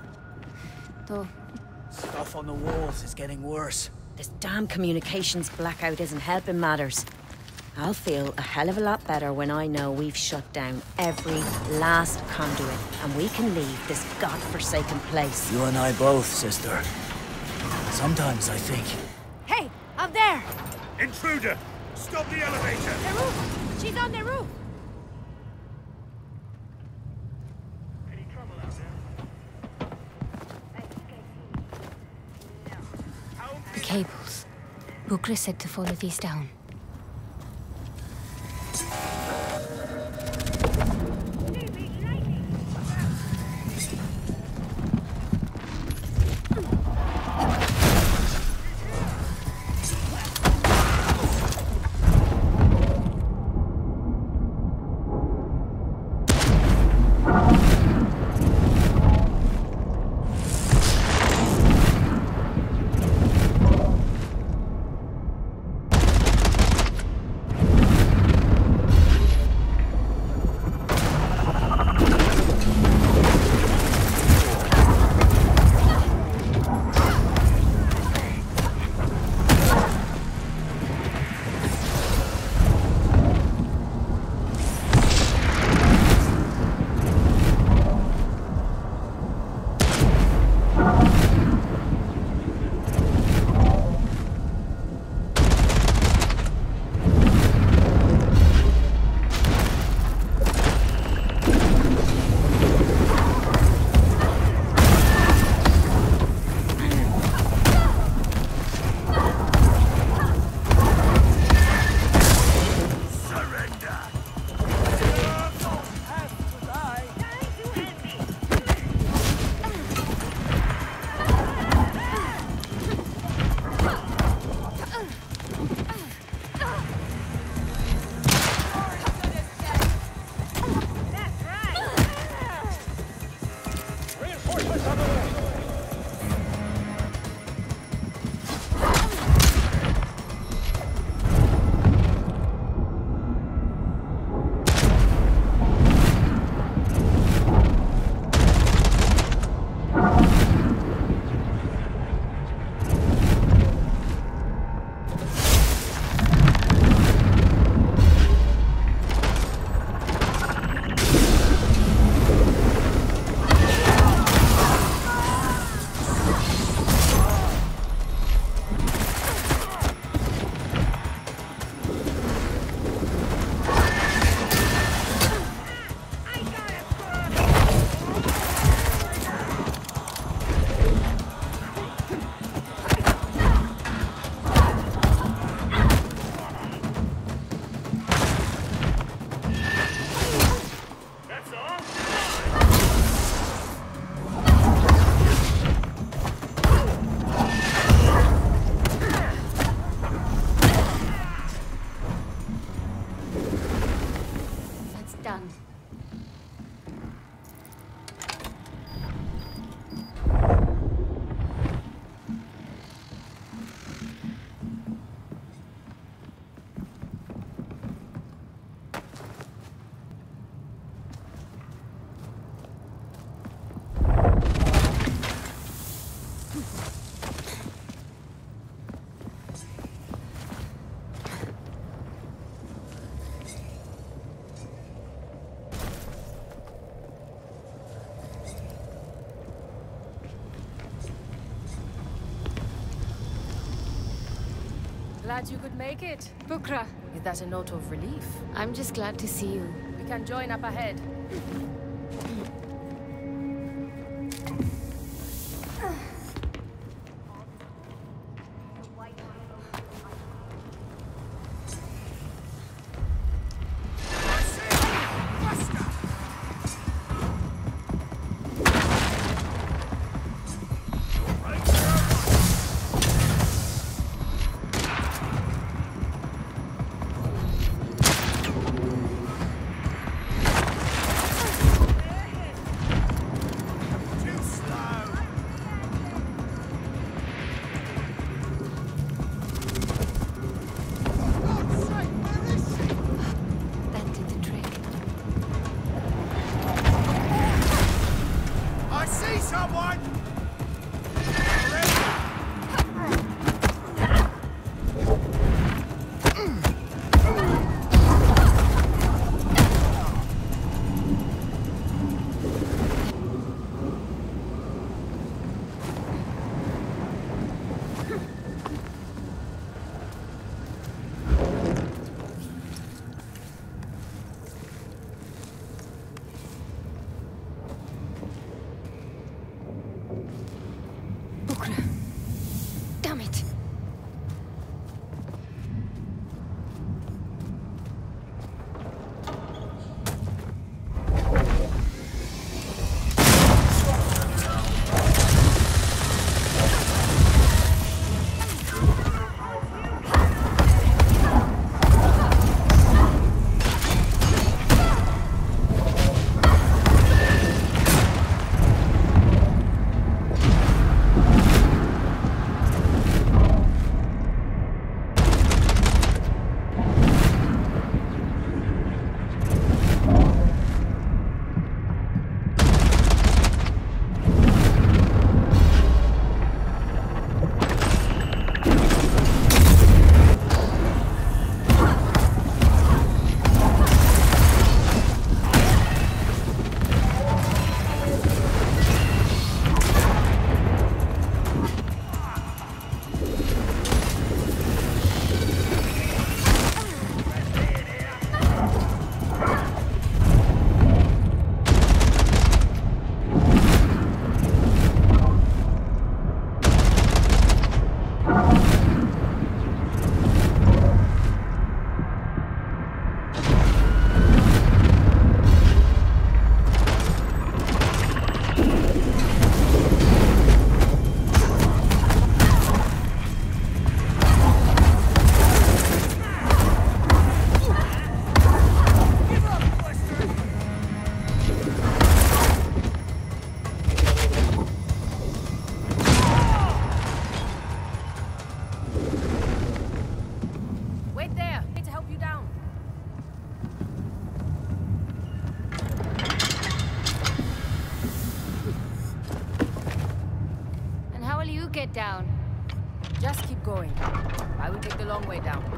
Though... Stuff on the walls is getting worse. This damn communications blackout isn't helping matters. I'll feel a hell of a lot better when I know we've shut down every last conduit and we can leave this godforsaken place. You and I both, sister. Sometimes I think... Hey! Up there! Intruder! Stop the elevator! The roof! She's on the roof! Any trouble out there? The cables. Bucra said to follow these down. Glad you could make it. Bukra. Is that a note of relief? I'm just glad to see you. We can join up ahead. Get down. Just keep going. I will take the long way down.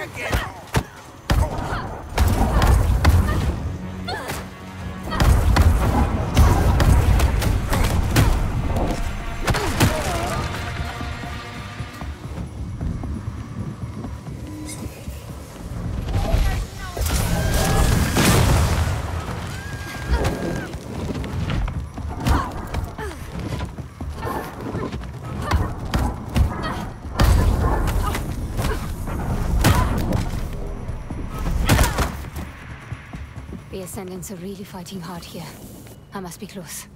The Ascendants are really fighting hard here. I must be close.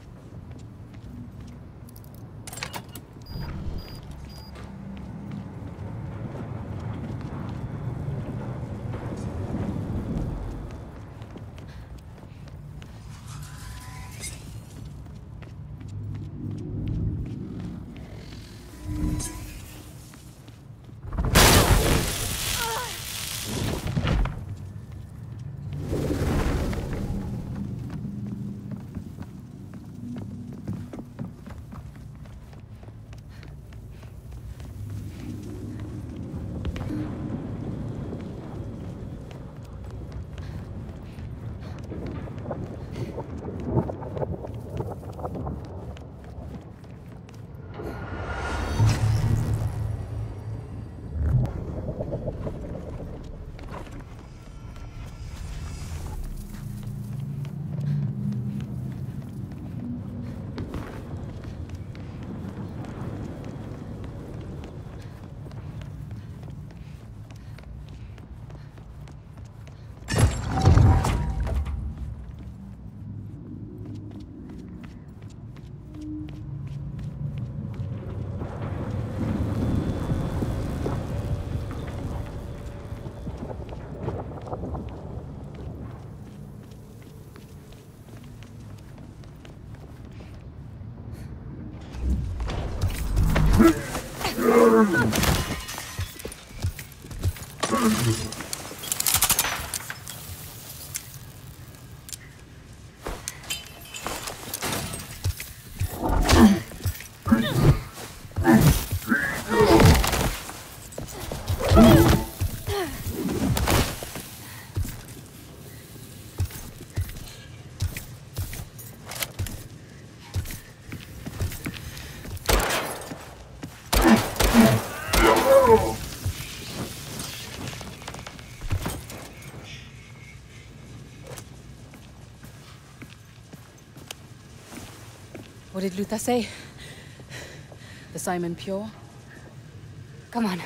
What did Luther say? The Simon Pure? Come on.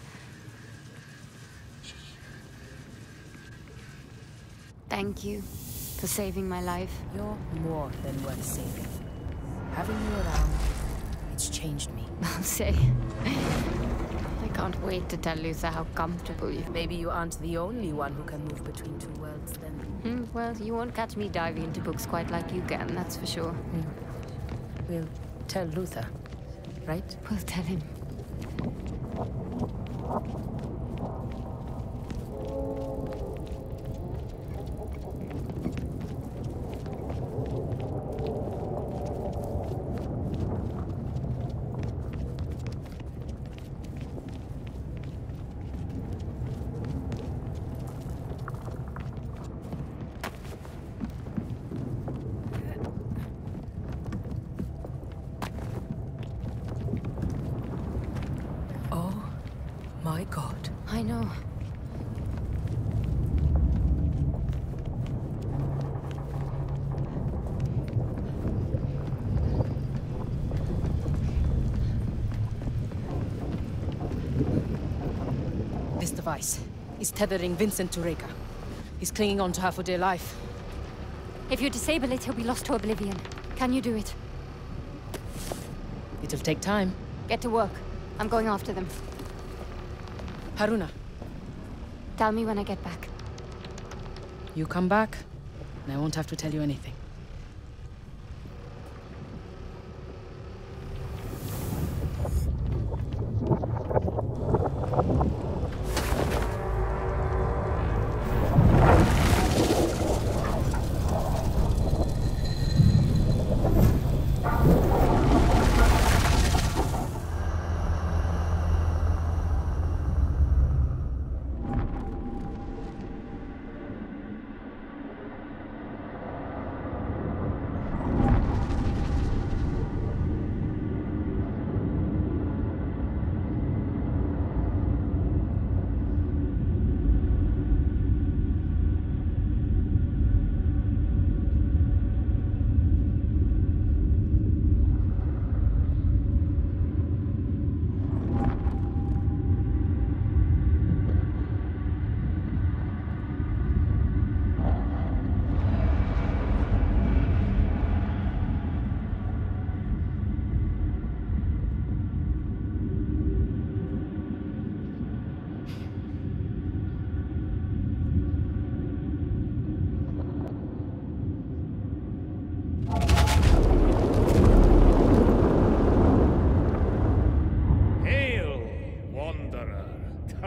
Thank you for saving my life. You're more than worth saving. Having you around, it's changed me. I'll say. I can't wait to tell Luther how comfortable you've made. Maybe you aren't the only one who can move between two worlds, then. Well, you won't catch me diving into books quite like you can, that's for sure. We'll tell Luther, right? We'll tell him. My God. I know. This device is tethering Vincent to Reka. He's clinging on to her for dear life. If you disable it, he'll be lost to oblivion. Can you do it? It'll take time. Get to work. I'm going after them. Haroona. Tell me when I get back. You come back, and I won't have to tell you anything.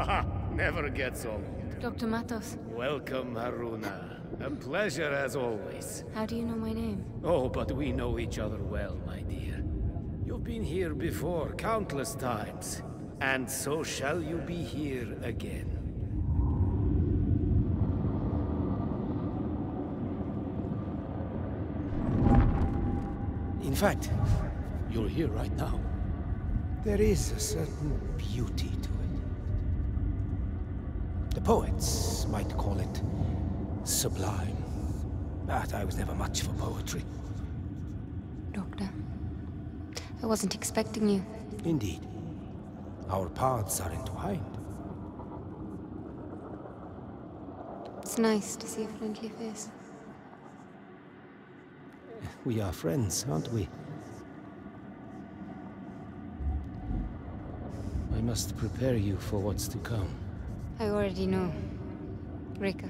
Haha, never gets old. Dr. Matos. Welcome, Haroona. A pleasure as always. How do you know my name? Oh, but we know each other well, my dear. You've been here before, countless times. And so shall you be here again. In fact, you're here right now. There is a certain beauty to it. The poets might call it sublime, but I was never much for poetry. Doctor, I wasn't expecting you. Indeed. Our paths are entwined. It's nice to see a friendly face. We are friends, aren't we? I must prepare you for what's to come. I already know. Rika.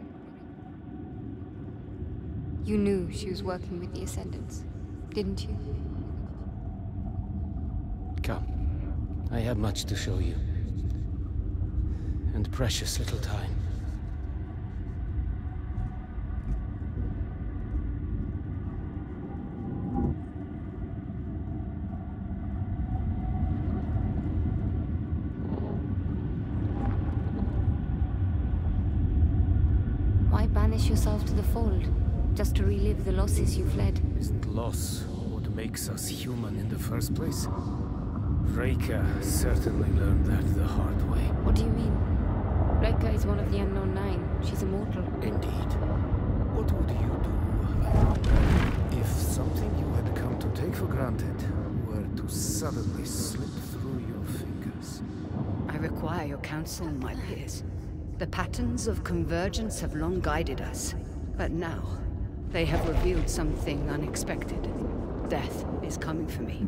You knew she was working with the Ascendants, didn't you? Come. I have much to show you. And precious little time. Why banish yourself to the fold? Just to relive the losses you fled? Isn't loss what makes us human in the first place? Reka certainly learned that the hard way. What do you mean? Reka is one of the Unknown Nine. She's immortal. Indeed. What would you do if something you had come to take for granted were to suddenly slip through your fingers? I require your counsel, my peers. The patterns of convergence have long guided us, but now they have revealed something unexpected. Death is coming for me.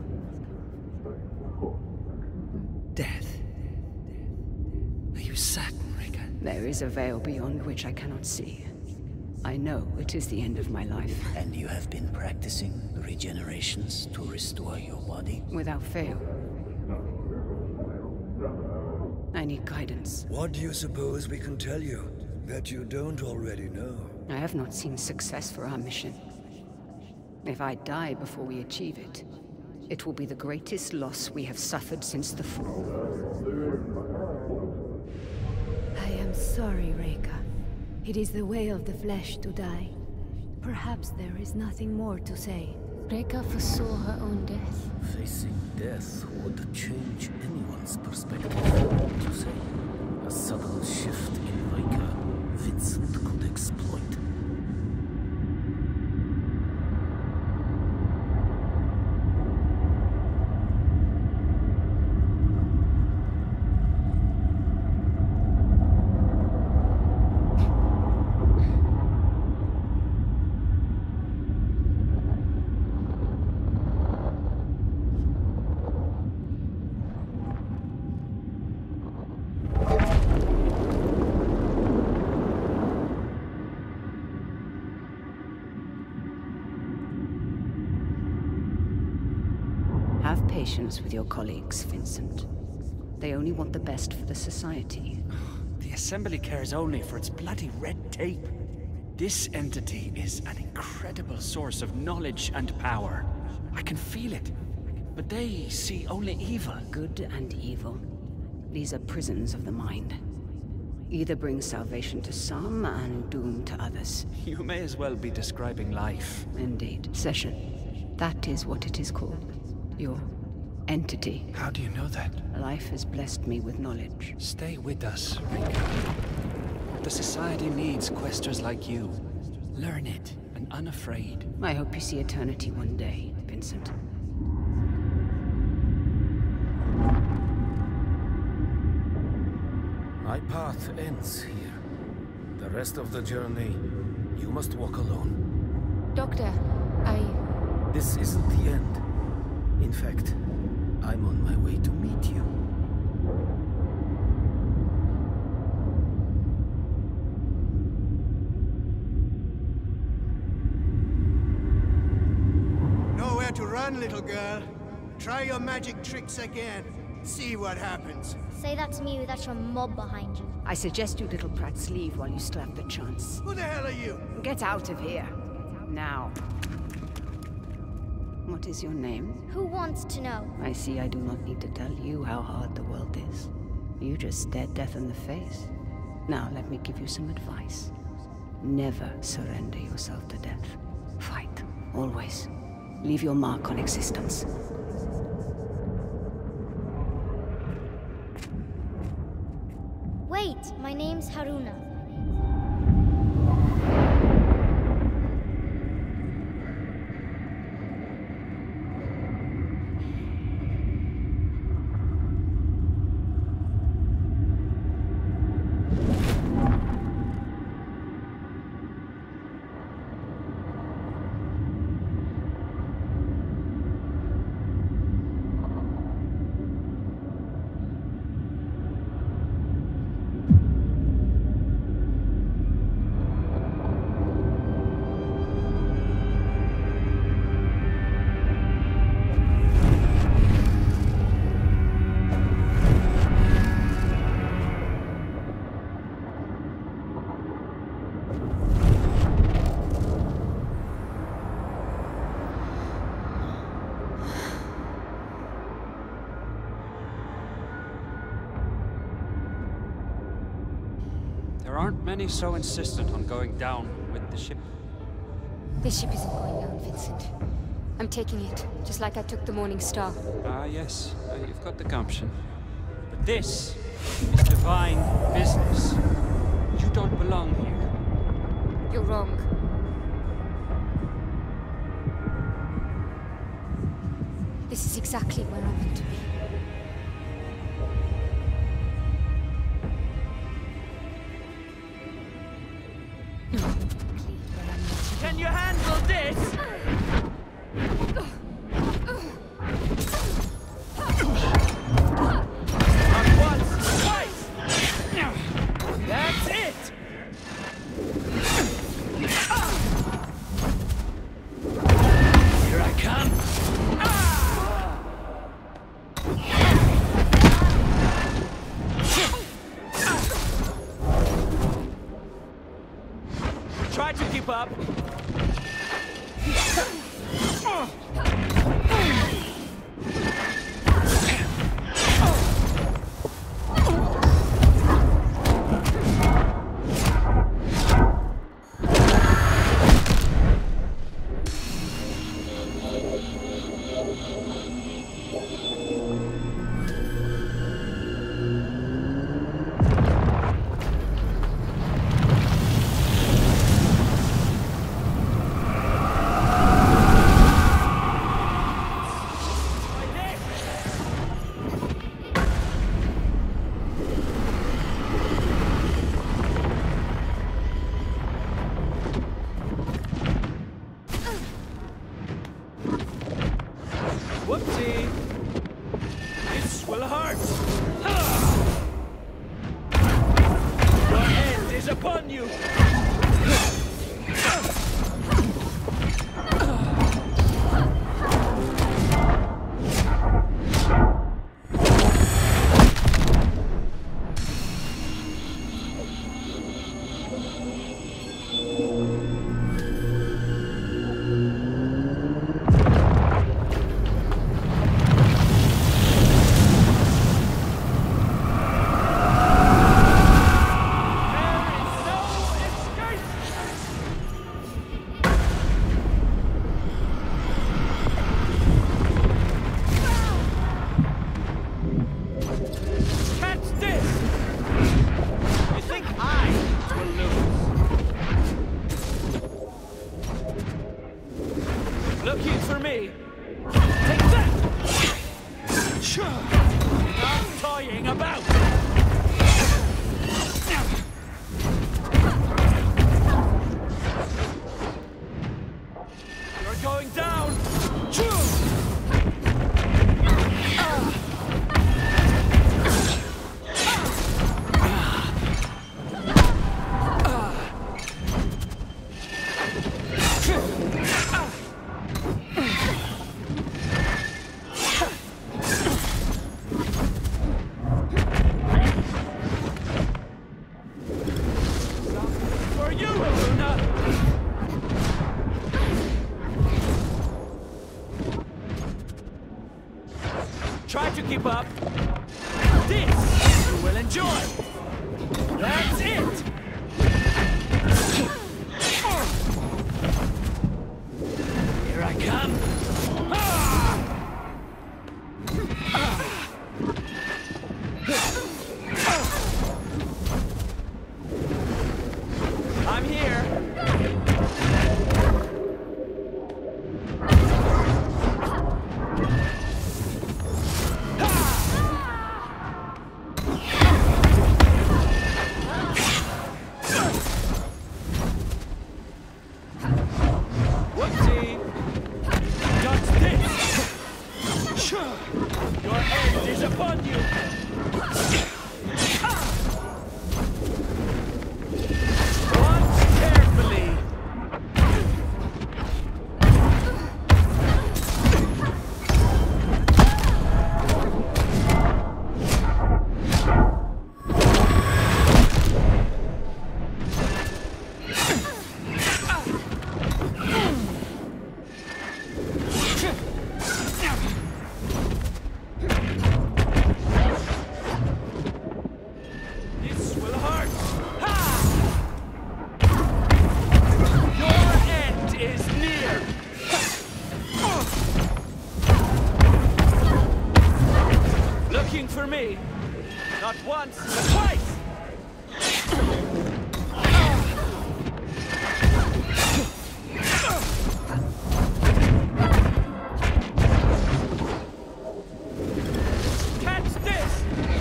Death? Are you certain, Rika? There is a veil beyond which I cannot see. I know it is the end of my life. And you have been practicing regenerations to restore your body? Without fail. I need guidance. What do you suppose we can tell you that you don't already know? I have not seen success for our mission. If I die before we achieve it, it will be the greatest loss we have suffered since the fall. I am sorry, Reka. It is the way of the flesh to die. Perhaps there is nothing more to say. Reka foresaw her own death. Facing death would change anyone's perspective. You say, a subtle shift in Reka, Vincent could exploit. Have patience with your colleagues, Vincent. They only want the best for the society. The Assembly cares only for its bloody red tape. This entity is an incredible source of knowledge and power. I can feel it. But they see only evil. Good and evil. These are prisons of the mind. Either bring salvation to some and doom to others. You may as well be describing life. Indeed. Session. That is what it is called. Your entity. How do you know that? Life has blessed me with knowledge. Stay with us, Rika. The society needs questers like you. Learn it, and unafraid. I hope you see eternity one day, Vincent. My path ends here. The rest of the journey, you must walk alone. Doctor, This isn't the end. In fact, I'm on my way to meet you. Nowhere to run, little girl. Try your magic tricks again. See what happens. Say that to me without your mob behind you. I suggest you little prats leave while you still have the chance. Who the hell are you? Get out of here. Now. What is your name? Who wants to know? I see I do not need to tell you how hard the world is. You just stared death in the face. Now let me give you some advice. Never surrender yourself to death. Fight. Always. Leave your mark on existence. Wait, my name's Haroona. There aren't many so insistent on going down with the ship. This ship isn't going down, Vincent. I'm taking it, just like I took the Morning Star. Ah, yes. You've got the gumption. But this is divine business. You don't belong here. You're wrong. This is exactly where I'm meant to be. Can you handle this? Not once, twice! That's it! Here I come. Try to keep up. keep up. This you will enjoy. That's it. Here I come. I'm here. Whoopsie! Dodge this! Your end is upon you! Watch carefully! This will hurt! Ha! Your end is near! Looking for me? Not once, but twice! Catch this!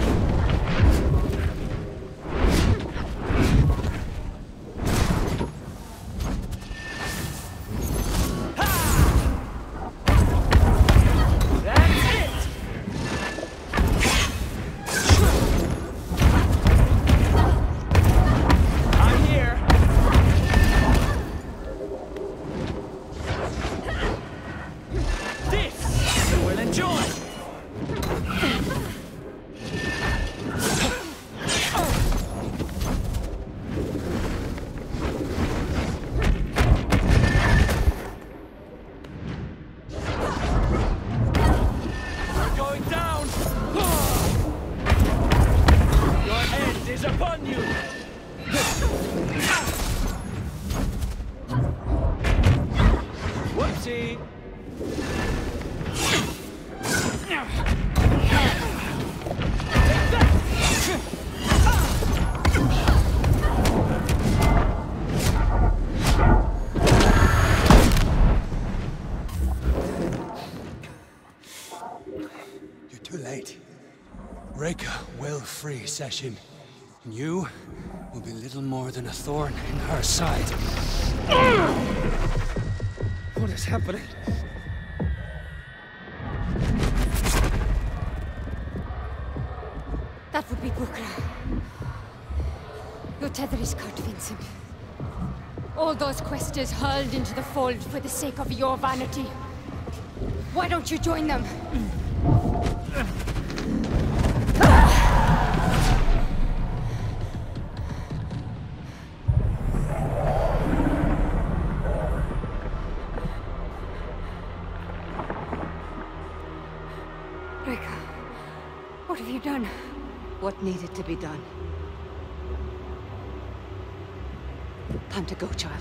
That's it! I'm here. This you will enjoy. You're going down. Your end is upon you. Whoopsie. Take that. You're too late. Reka will free Session. And you will be little more than a thorn in her side. What is happening? That would be Bukra. Your tether is cut, Vincent. All those questers hurled into the fold for the sake of your vanity. Why don't you join them? Reka, what have you done? What needed to be done? Time to go, child.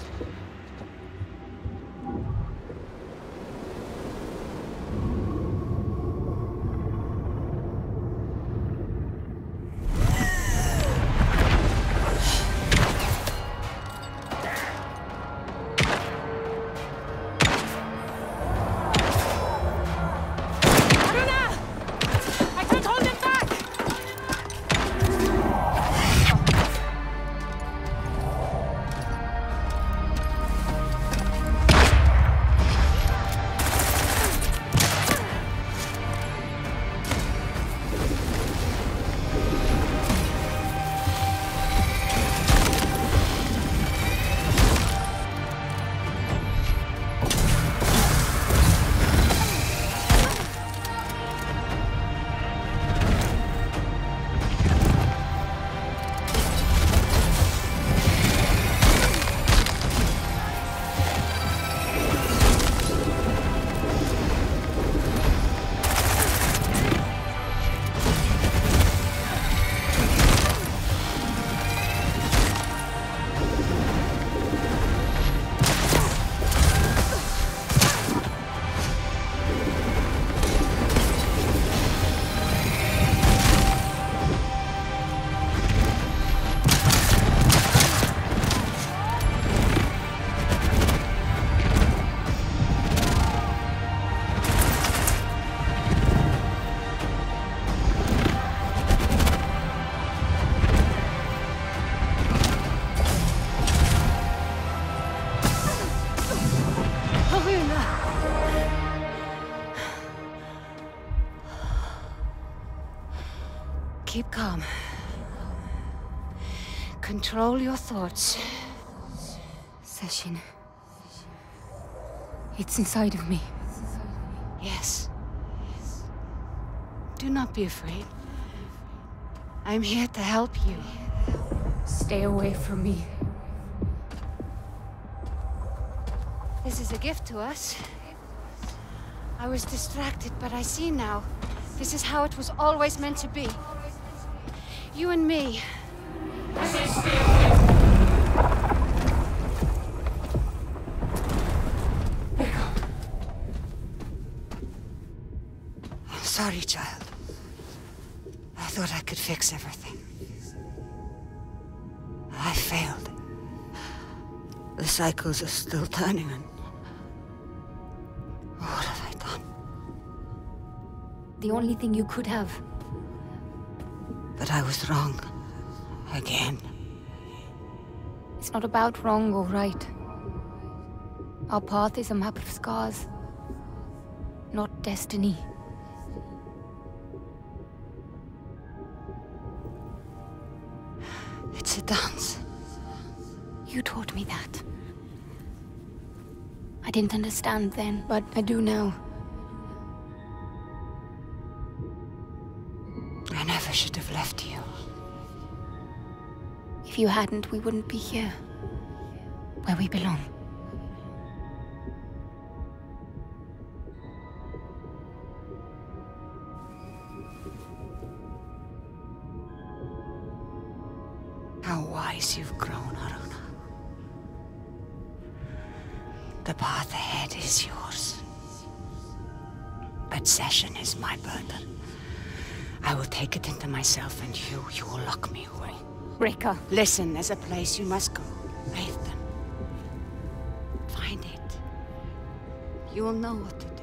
Keep calm. Control your thoughts. Session. It's inside of me. Yes. Do not be afraid. I'm here to help you. Stay away from me. This is a gift to us. I was distracted, but I see now. This is how it was always meant to be. You and me. I'm sorry, child. I thought I could fix everything. I failed. The cycles are still turning, and what have I done? The only thing you could have. But I was wrong. Again. It's not about wrong or right. Our path is a map of scars, not destiny. It's a dance. You taught me that. I didn't understand then, but I do now. I never should have left you. If you hadn't, we wouldn't be here. Where we belong. How wise you've grown, Haroona. The path ahead is yours. But Session is my burden. I will take it into myself, and you will lock me away. Rika. Listen, there's a place you must go. Bathe them. Find it. You will know what to do.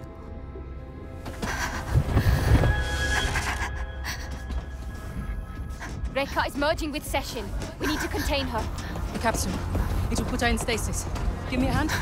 Rika is merging with Session. We need to contain her. Captain, it will put her in stasis. Give me a hand.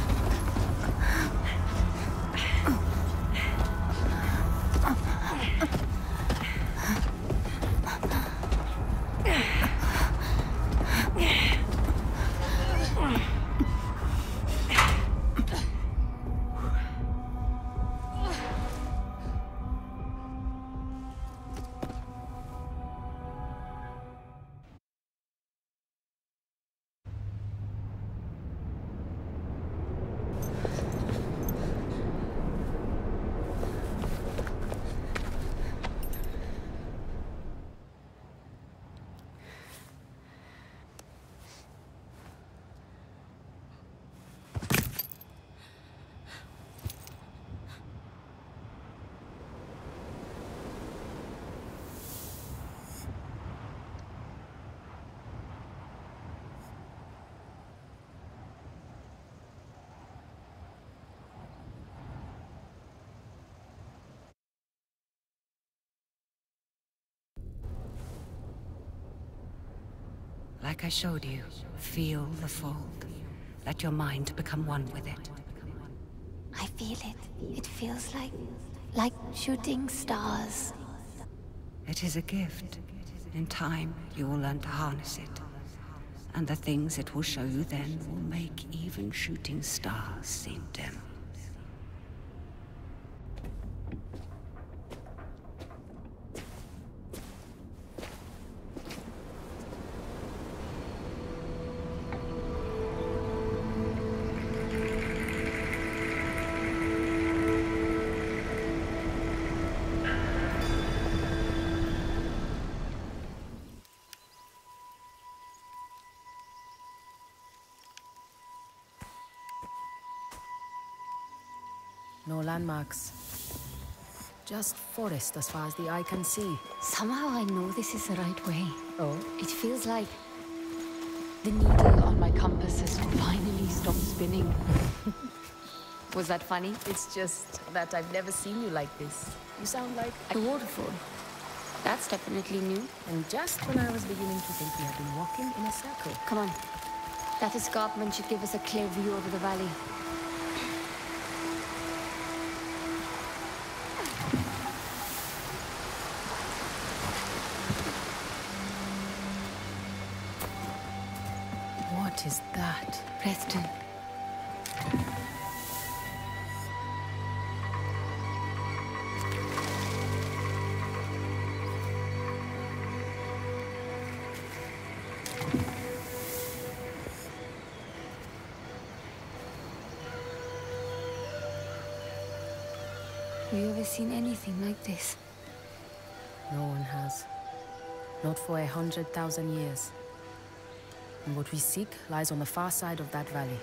Like I showed you, feel the fold. Let your mind become one with it. I feel it. It feels like shooting stars. It is a gift. In time, you will learn to harness it. And the things it will show you then will make even shooting stars seem dim. No landmarks. Just forest as far as the eye can see. Somehow I know this is the right way. Oh? It feels like the needle on my compass has finally stopped spinning. Was that funny? It's just that I've never seen you like this. You sound like a waterfall. That's definitely new. And just when I was beginning to think we had been walking in a circle. Come on. That escarpment should give us a clear view over the valley. What is that? Preston. Have you ever seen anything like this? No one has. Not for 100,000 years. And what we seek lies on the far side of that valley.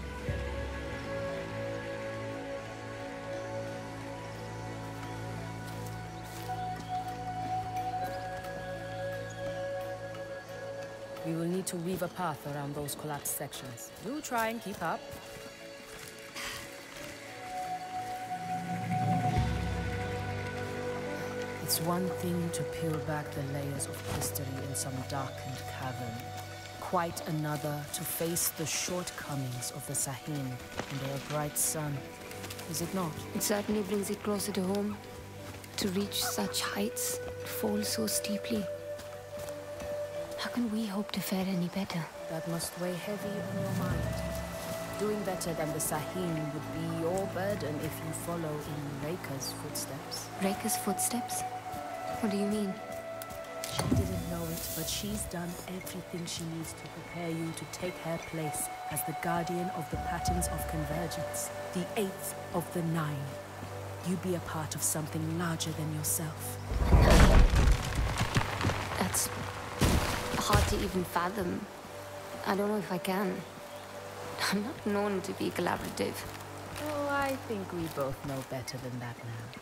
We will need to weave a path around those collapsed sections. Do try and keep up. It's one thing to peel back the layers of history in some darkened cavern. Quite another to face the shortcomings of the Sahim under a bright sun. Is it not? It certainly brings it closer to home. To reach such heights, fall so steeply. How can we hope to fare any better? That must weigh heavy on your mind. Doing better than the Sahim would be your burden if you follow in Reika's footsteps. Reika's footsteps? What do you mean? She didn't know it, but she's done everything she needs to prepare you to take her place as the guardian of the patterns of convergence, the 8th of the 9. You be a part of something larger than yourself. That's hard to even fathom. I don't know if I can. I'm not known to be collaborative. Oh, I think we both know better than that now.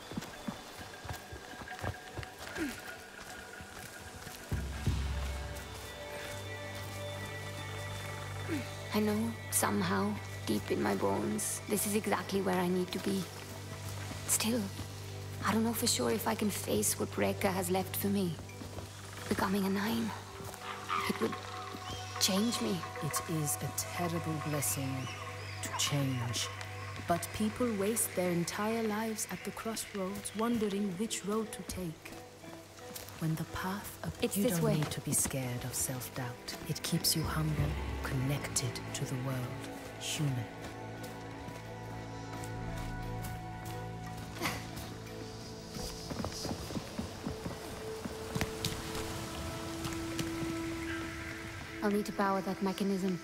I know, somehow, deep in my bones, this is exactly where I need to be. Still, I don't know for sure if I can face what Reika has left for me. Becoming a 9. It would change me. It is a terrible blessing to change. But people waste their entire lives at the crossroads, wondering which road to take. When the path up, you don't need to be scared of self-doubt. It keeps you humble, connected to the world, human. I'll need to power that mechanism.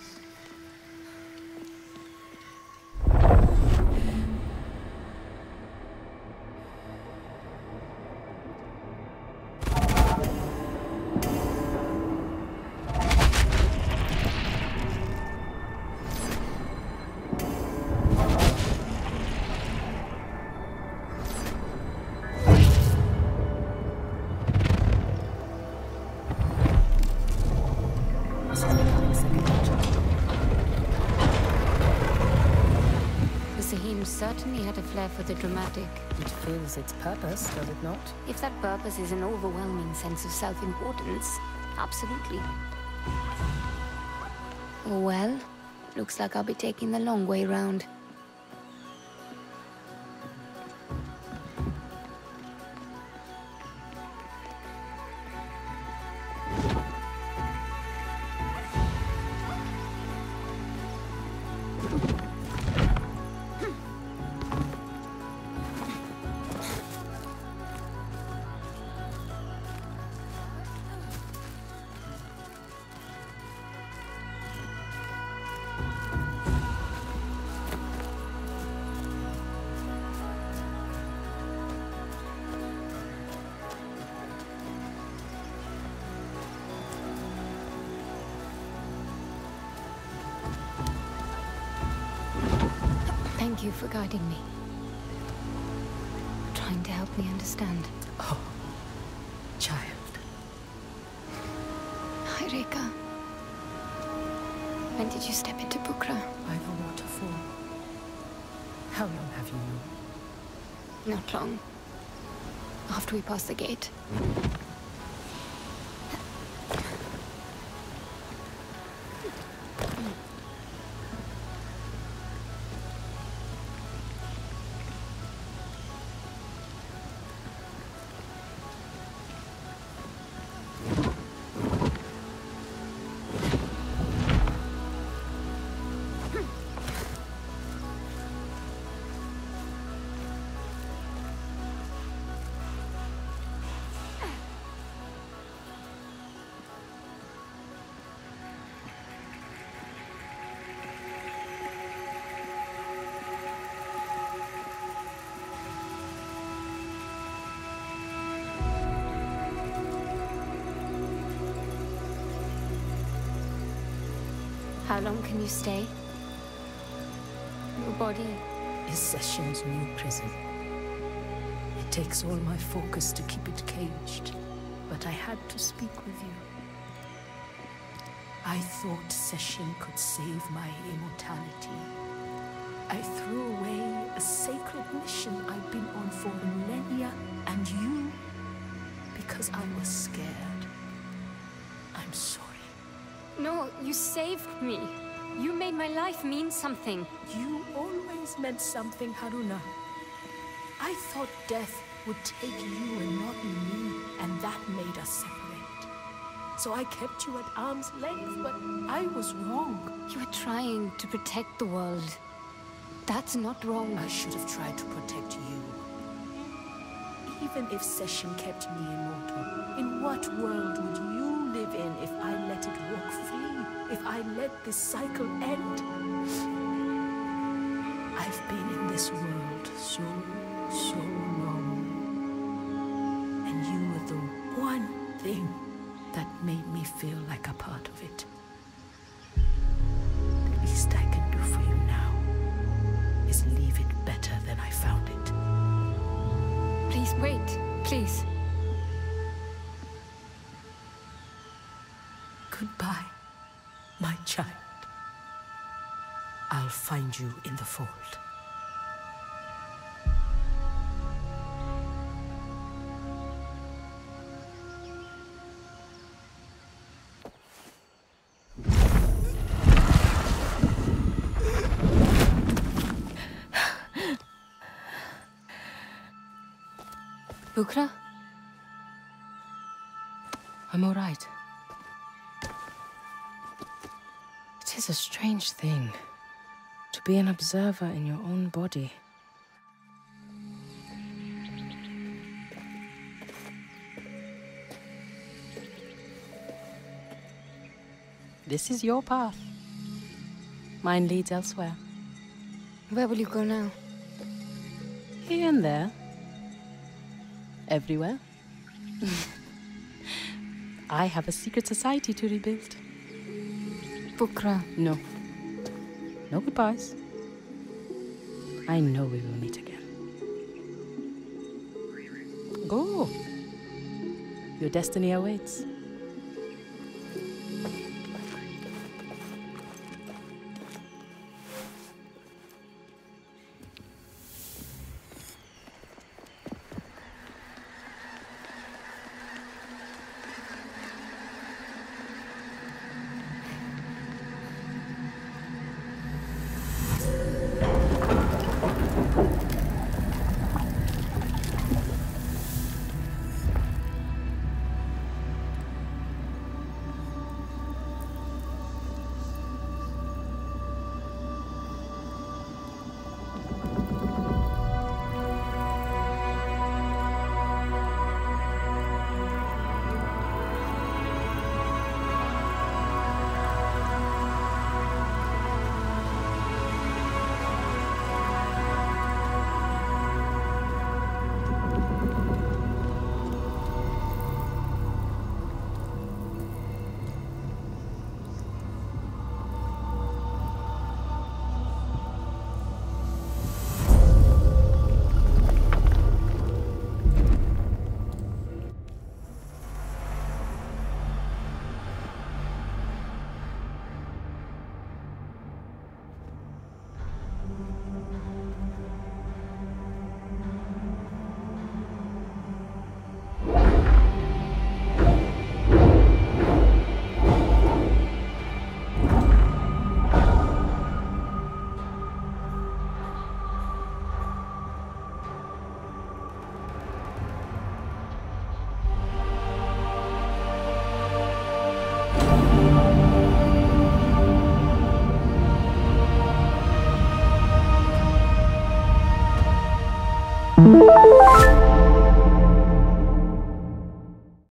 Certainly had a flair for the dramatic. It fills its purpose, does it not? If that purpose is an overwhelming sense of self-importance, absolutely. Well, looks like I'll be taking the long way round. Thank you for guiding me. Trying to help me understand. Oh, child. Hi, Reika. When did you step into Bukra? By the waterfall. How long have you known? Not long. After we passed the gate. How long can you stay? Your body is Session's new prison. It takes all my focus to keep it caged, but I had to speak with you. I thought Session could save my immortality. I threw away a sacred mission I'd been on for millennia, and you, because I was scared. I'm sorry. No, you saved me. You made my life mean something. You always meant something, Haroona. I thought death would take you and not me, and that made us separate. So I kept you at arm's length, but I was wrong. You were trying to protect the world. That's not wrong. I should have tried to protect you. Even if Session kept me immortal, in what world would you live in if I let it walk free? If I let this cycle end? I've been in this world so long. And you were the one thing that made me feel like a part of it. The least I can do for you now is leave it better than I found it. Please wait, please. Goodbye, my child. I'll find you in the fold. Bukra? I'm all right. It is a strange thing to be an observer in your own body. This is your path. Mine leads elsewhere. Where will you go now? Here and there. Everywhere. I have a secret society to rebuild. Bukra. No. No goodbyes. I know we will meet again. Go. Your destiny awaits.